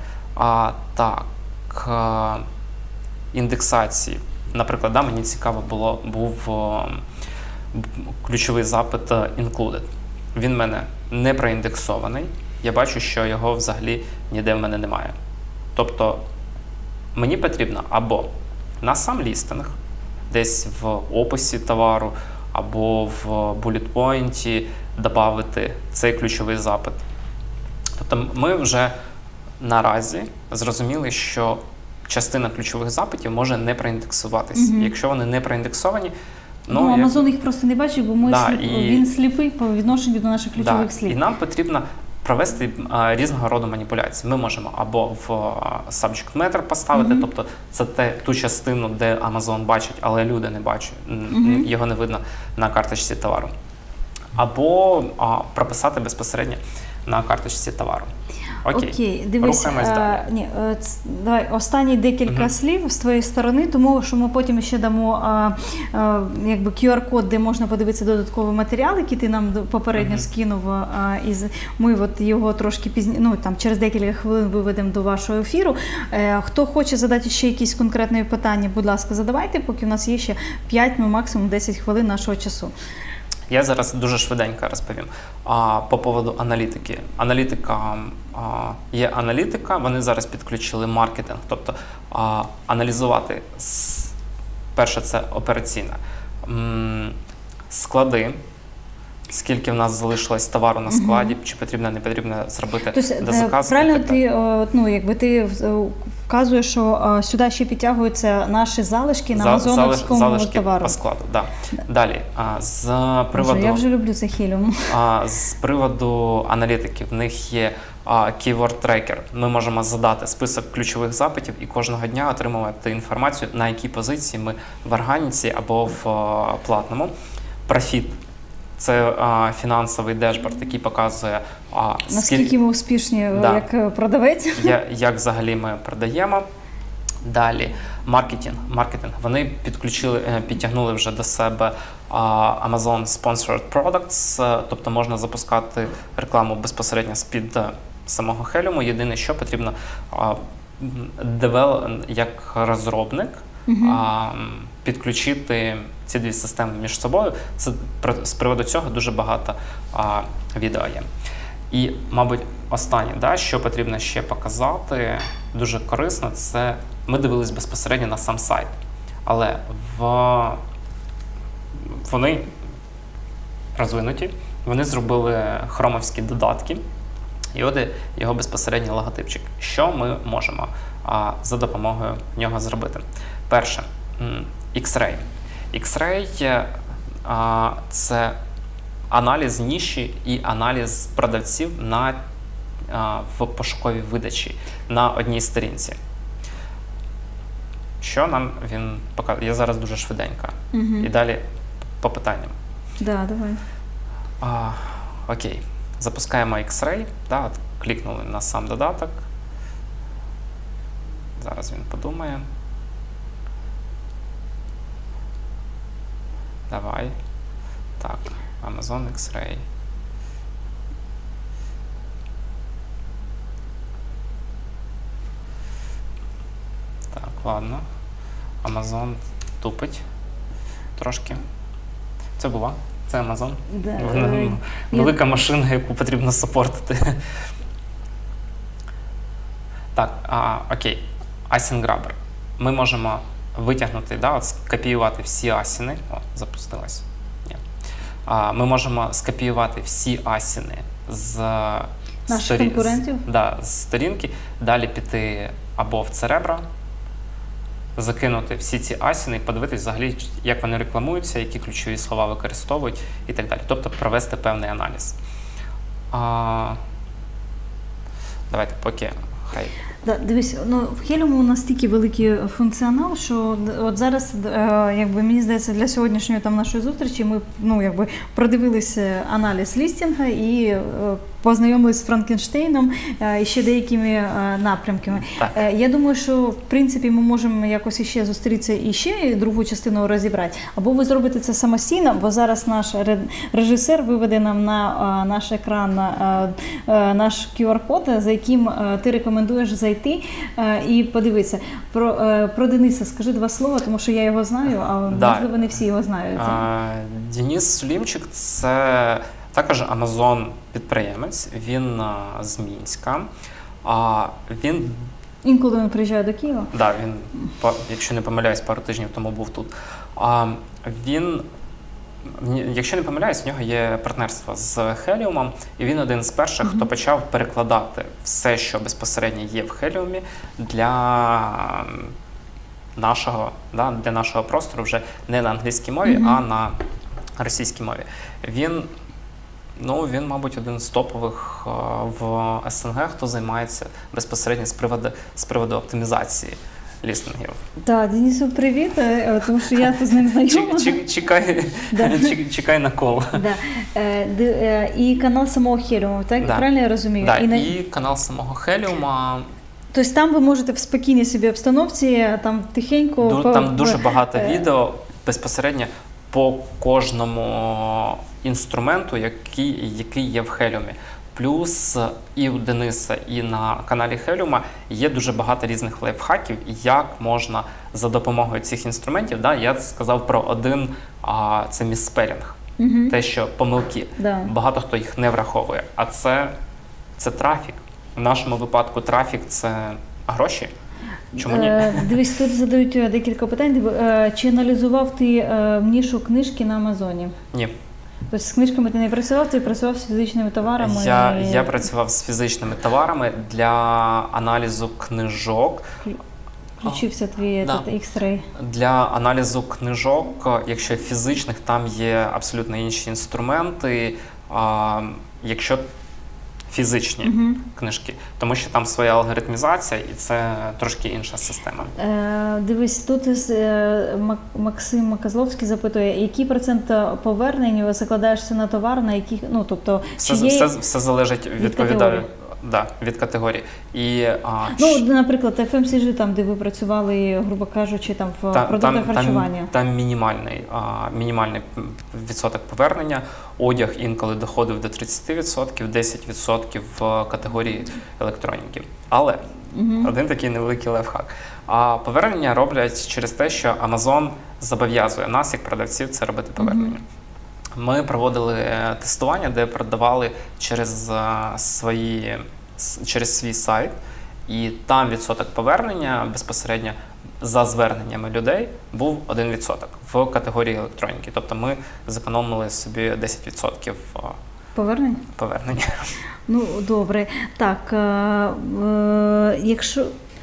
Індексації. Наприклад, мені цікаво був ключовий запит included. Він в мене не проіндексований. Я бачу, що його взагалі ніде в мене немає. Тобто мені потрібно або на сам лістинг, десь в описі товару, або в bullet point додати цей ключовий запит. Тобто ми вже наразі зрозуміли, що частина ключових запитів може не проіндексуватись. Якщо вони не проіндексовані, Amazon їх просто не бачить, бо він сліпий по відношенню до наших ключових слів. І нам потрібно провести різного роду маніпуляції. Ми можемо або в subject matter поставити, тобто це ту частину, де Amazon бачить, але люди не бачать, його не видно на карточці товару. Або прописати безпосередньо на карточці товару. Окей, дивись, давай останні декілька слів з твоєї сторони, тому що ми потім ще дамо QR-код, де можна подивитися додатковий матеріал, який ти нам попередньо скинув, і ми його трошки пізніше, через декілька хвилин виведемо до вашого ефіру. Хто хоче задати ще якісь конкретні питання, будь ласка, задавайте, поки у нас є ще 5, максимум 10 хвилин нашого часу. Я зараз дуже швиденько розповім по поводу аналітики. Є аналітика, вони зараз підключили маркетинг, тобто аналізувати, перше, це операційне, склади, скільки в нас залишилось товару на складі, чи потрібно, не потрібно зробити дозаказку. Правильно, ти вказуєш, що сюди ще підтягуються наші залишки на амазоновському товару. По складу, да. Далі, я вже люблю це Helium. З приводу аналітики, в них є keyword tracker. Ми можемо задати список ключових запитів і кожного дня отримувати інформацію, на якій позиції ми в органіці або в платному. Profit. Це фінансовий дешборд, який показує, наскільки ми успішні як продавець. Як взагалі ми продаємо. Далі маркетинг. Вони підтягнули вже до себе Amazon Sponsored Products, тобто можна запускати рекламу безпосередньо з-під самого Helium. Єдине, що потрібно як розробник підключити ці дві системи між собою. З приводу цього дуже багато відео є. І, мабуть, останнє, да, що потрібно ще показати, дуже корисно, це ми дивились безпосередньо на сам сайт. Але вони розвинуті, вони зробили хромовські додатки, і от його безпосередній логотипчик. Що ми можемо за допомогою нього зробити? Перше, X-Ray. X-Ray – це аналіз ніші і аналіз продавців в пошуковій видачі на одній сторінці. Що нам він показує? Я зараз дуже швиденько. І далі по питанням. Да, давай. Окей. Запускаємо X-Ray. Да, от клікнули на сам додаток. Зараз він подумає. Давай. Так, Amazon X-Ray. Так, ладно. Amazon тупить трошки. Це була? Це Amazon? Да. Велика машина, яку потрібно саппортити. Так, окей. Asyn Grabber. Ми можемо витягнути, да, от скопіювати всі асіни. О, запустилось. Ні. Ми можемо скопіювати всі асіни з наших конкурентів? З сторінки, далі піти або в Cerebro, закинути всі ці асіни і подивитися взагалі, як вони рекламуються, які ключові слова використовують і так далі. Тобто провести певний аналіз. Давайте поки хай. Да, дивись, в Helium настільки великий функціонал, що от зараз, якби мені здається, для сьогоднішньої нашої зустрічі ми продивилися аналіз лістінга і познайомилися з Франкенштейном і ще деякими напрямками. Я думаю, що в принципі ми можемо якось іще зустрітися і ще другу частину розібрати. Або ви зробите це самостійно, бо зараз наш режисер виведе нам на наш екран наш QR-код, за яким ти рекомендуєш зайти і подивитися. Про Дениса скажи два слова, тому що я його знаю, а можливо не всі його знають. Денис Сулімчик – це також Amazon-підприємець, він з Мінська. Він інколи він приїжджає до Києва? Так, він, якщо не помиляюсь, пару тижнів тому був тут. Він, якщо не помиляюсь, в нього є партнерство з Helium, і він один з перших, хто почав перекладати все, що безпосередньо є в Helium, для нашого простору вже не на англійській мові, а на російській мові. Він, мабуть, один з топових в СНГ, хто займається безпосередньо з приводу оптимізації лістингів. Так, Денису, привіт, тому що я тут з ним знайома. Чекай на кол. І канал самого Helium, так? Правильно я розумію? Так, і канал самого Helium. Тобто там ви можете в спокійній собі обстановці, там тихенько... Там дуже багато відео безпосередньо по кожному інструменту, який є в Helium. Плюс і у Дениса, і на каналі Helium є дуже багато різних лайфхаків, як можна за допомогою цих інструментів, я сказав про один, це місспелінг, те, що помилки. Багато хто їх не враховує, а це трафік. В нашому випадку трафік – це гроші. Чому ні? Дивись, тут задають декілька питань. Чи аналізував ти нішу книжки на Амазоні? Ні. Тобто з книжками ти не працював, ти працював з фізичними товарами? Я працював з фізичними товарами для аналізу книжок. Включився твій X-Ray. Для аналізу книжок, якщо фізичних, там є абсолютно інші інструменти, якщо фізичні книжки, тому що там своя алгоритмізація і це трошки інша система. Дивись, тут Максим Козловський запитує, який процент повернень закладаєшся на товар, на яких, тобто... Все залежить від категорії. Наприклад, FMCG, там, де ви працювали, грубо кажучи, там в продуктах харчування. Там мінімальний відсоток повернення. Одяг інколи доходив до 30%, 10% в категорії електроніки. Але один такий невеликий лайфхак. Повернення роблять через те, що Amazon зобов'язує нас, як продавців, це робити повернення. Ми проводили тестування, де продавали через свій сайт, і там відсоток повернення безпосередньо за зверненнями людей був 1% в категорії електроніки. Тобто ми зекономили собі 10% повернення. Ну, добре. Так, якщо...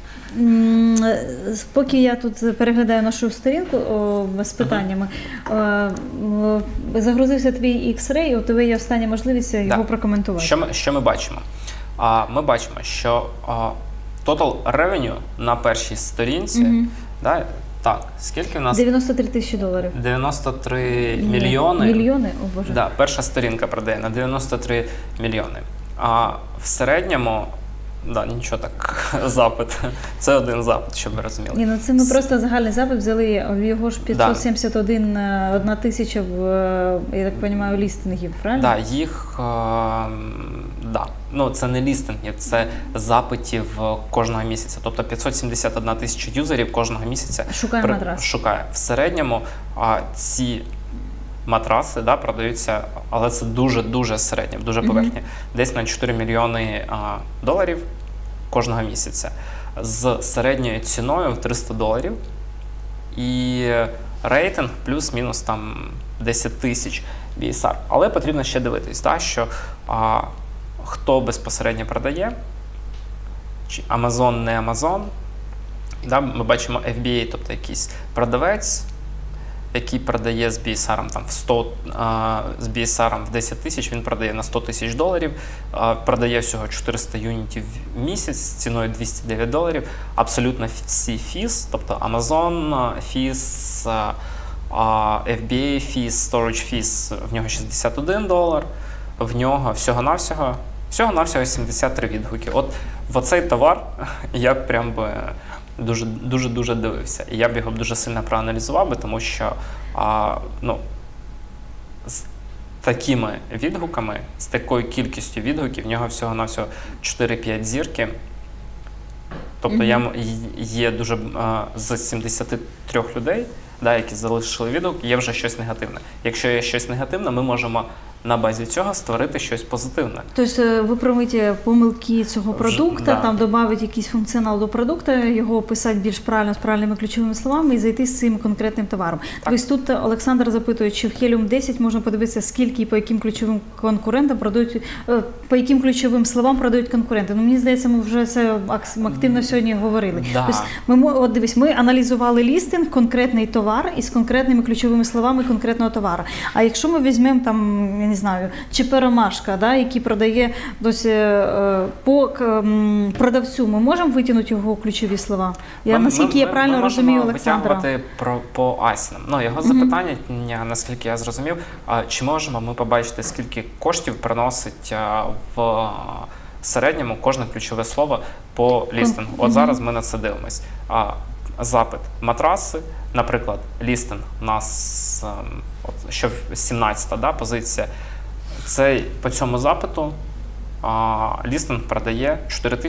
Поки я тут переглядаю нашу сторінку з питаннями, загрузився твій X-Ray, у тебе є остання можливість його прокоментувати. Що ми бачимо? Ми бачимо, що total revenue на першій сторінці, скільки у нас? 93 тисячі доларів. 93 мільйони. Мільйони? О, Боже. Да, перша сторінка продає на 93 мільйони. А в середньому, нічого так, запит. Це один запит, щоб ви розуміли. Ні, ну це ми просто загальний запит взяли, в його ж 571 тисяча, я так розумію, лістингів, правильно? Так, їх, ну це не лістингів, це запитів кожного місяця. Тобто 571 тисяча юзерів кожного місяця шукає. В середньому ці матраси продаються, але це дуже середньо, дуже поверхня. Десь на 4 мільйони доларів кожного місяця. З середньою ціною в 300 доларів. І рейтинг плюс-мінус там 10 тисяч BSR. Але потрібно ще дивитись, що хто безпосередньо продає, чи Amazon, не Amazon. Ми бачимо FBA, тобто якийсь продавець, який продає з BSR там з BSR в 10 тисяч, він продає на 100 тисяч доларів, продає всього 400 юнітів в місяць з ціною 209 доларів. Абсолютно всі фіс, тобто Amazon фіс, FBA фіс, Storage фіс, в нього 61 долар, в нього всього-навсього 73 відгуки. От в оцей товар я б прям би дуже дивився. І я б його дуже сильно проаналізував, тому що з такими відгуками, з такою кількістю відгуків, в нього всього-навсього 4-5 зірки. Тобто є дуже з 73 людей, які залишили відгук, є вже щось негативне. Якщо є щось негативне, ми можемо на базі цього створити щось позитивне. Тобто ви промите помилки цього продукту, там додати якийсь функціонал до продукту, його описати більш правильно, з правильними ключовими словами і зайти з цим конкретним товаром. Тобто тут Олександр запитує, чи в Helium 10 можна подивитися, скільки і по яким ключовим конкурентам продають, по яким ключовим словам продають конкуренти. Ну, мені здається, ми вже це активно сьогодні говорили. Тобто, ми аналізували лістинг, конкретний товар із конкретними ключовими словами конкретного товару. А якщо ми візьмемо там, я не знаю, ЧП «Ромашка», який продає по продавцю, ми можемо витягнути його ключові слова? Наскільки я правильно розумію Олександра? Ми можемо витягувати по асінам. Його запитання, наскільки я зрозумів, чи можемо ми побачити, скільки коштів приносить в середньому кожне ключове слово по лістингу. От зараз ми на це дивимось. Запит матраси, наприклад, лістинг у нас, що 17-та позиція, по цьому запиту лістинг продає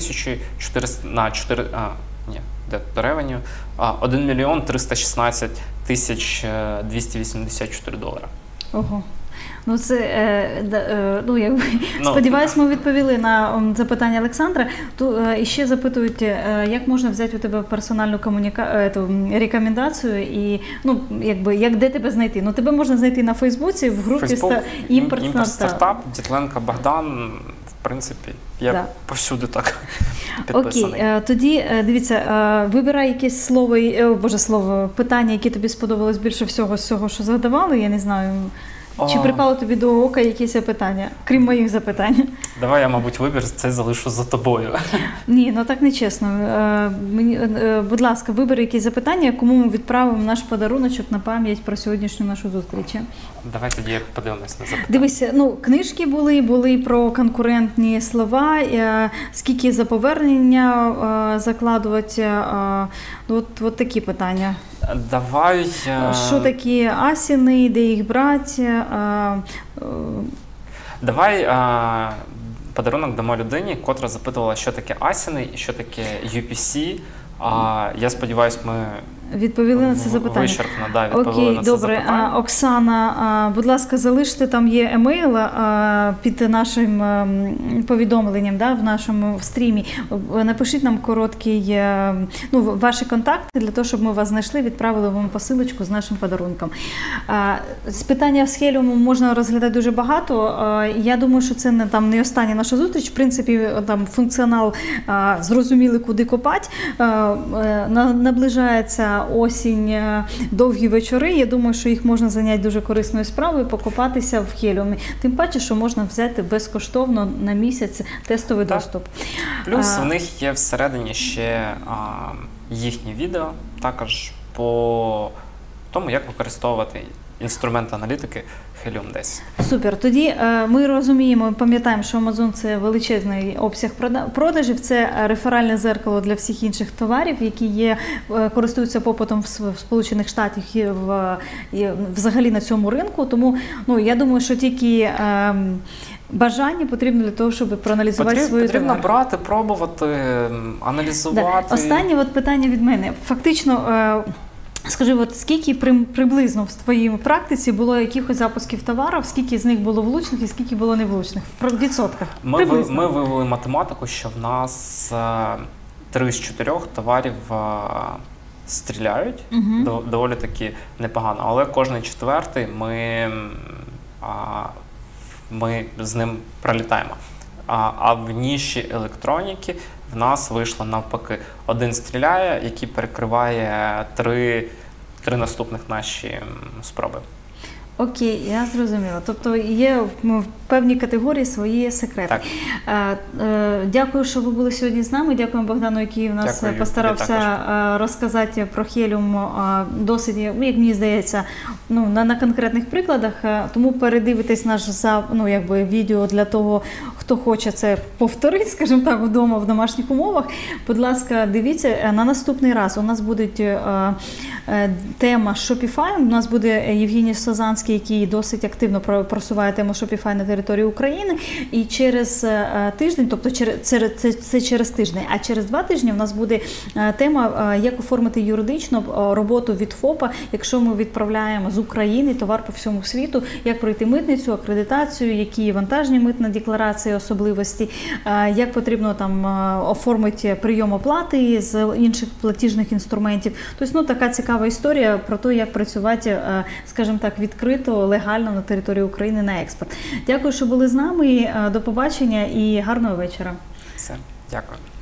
1 мільйон 316 тисяч 284 долара. Ого. Ну, сподіваюсь, ми відповіли на запитання Олександра. І ще запитують, як можна взяти у тебе персональну рекомендацію і, де тебе знайти? Тебе можна знайти на Фейсбуці, в групі «Імпорт Стартап». Дятленко Богдан, в принципі, я повсюди так підписаний. Окей, тоді, дивіться, вибирай якесь питання, яке тобі сподобалось більше всього з цього, що задавали, я не знаю. Чи припало тобі до ока якісь питання, крім моїх запитань? Давай я, мабуть, вибір цей залишу за тобою. Ні, так не чесно. Будь ласка, вибери якісь запитання, кому ми відправимо наш подаруночок на пам'ять про сьогоднішню нашу зустріч. Давай тоді подивимось на запитання. Дивися, книжки були про конкурентні слова, скільки за повернення закладувати, от такі питання. Давай. Що такі асіни, де їх брати? Давай подарунок дамо людині, котра запитувала, що таке асіни і що таке UPC. Я сподіваюся, ми Відповіли на це запитання? Вичерпно, да, відповіли Окей, на це добре. запитання. Оксана, будь ласка, залиште, там є емейл під нашим повідомленням, да, в нашому стрімі. Напишіть нам короткий, ваші контакти, для того, щоб ми вас знайшли, відправили вам посилочку з нашим подарунком. З питання з Хеліумом можна розглядати дуже багато. Я думаю, що це не остання наша зустріч. В принципі, там функціонал зрозуміли, куди копати. Наближається осінь, довгі вечори. Я думаю, що їх можна зайняти дуже корисною справою, покопатися в Хеліумі. Тим паче, що можна взяти безкоштовно на місяць тестовий доступ. Плюс в них є всередині ще їхні відео, також по тому, як використовувати інструмент аналітики Helium 10. Супер. Тоді ми розуміємо, пам'ятаємо, що Amazon – це величезний обсяг продажів, це реферальне зеркало для всіх інших товарів, які користуються попитом в Сполучених Штатах і взагалі на цьому ринку. Тому я думаю, що тільки бажання потрібно для того, щоб проаналізувати свою товар. Потрібно брати, пробувати, аналізувати. Да. Останнє питання від мене. Фактично, скажи, скільки приблизно в твоїй практиці було якихось запусків товарів, скільки з них було влучних і скільки було невлучних? В відсотках? Ми вивели математику, що в нас 3 з 4 товарів стріляють, доволі таки непогано, але кожний четвертий ми з ним пролітаємо. А в ніші електроніки в нас вийшло навпаки. Один стріляє, який перекриває три наступних наші спроби. Окей, я зрозуміла. Тобто є в певній категорії свої секрети. Так. Дякую, що ви були сьогодні з нами. Дякуємо Богдану, який у нас постарався розказати про Helium досить, як мені здається, на конкретних прикладах. Тому передивитесь наш відео для того, хто хоче це повторити, скажімо так, вдома в домашніх умовах. Будь ласка, дивіться. На наступний раз у нас буде тема Shopify. У нас буде Євгеній Созанський, який досить активно просуває тему Shopify на території України. І через тиждень, тобто це через тиждень, а через 2 тижні у нас буде тема, як оформити юридично роботу від ФОПа, якщо ми відправляємо з України товар по всьому світу, як пройти митницю, акредитацію, які вантажні митні декларації, особливості, як потрібно там оформити прийом оплати з інших платіжних інструментів. Тобто, така цікава історія про те, як працювати, скажімо так, відкрито, легально на території України на експорт. Дякую, що були з нами. До побачення і гарного вечора. Все, дякую.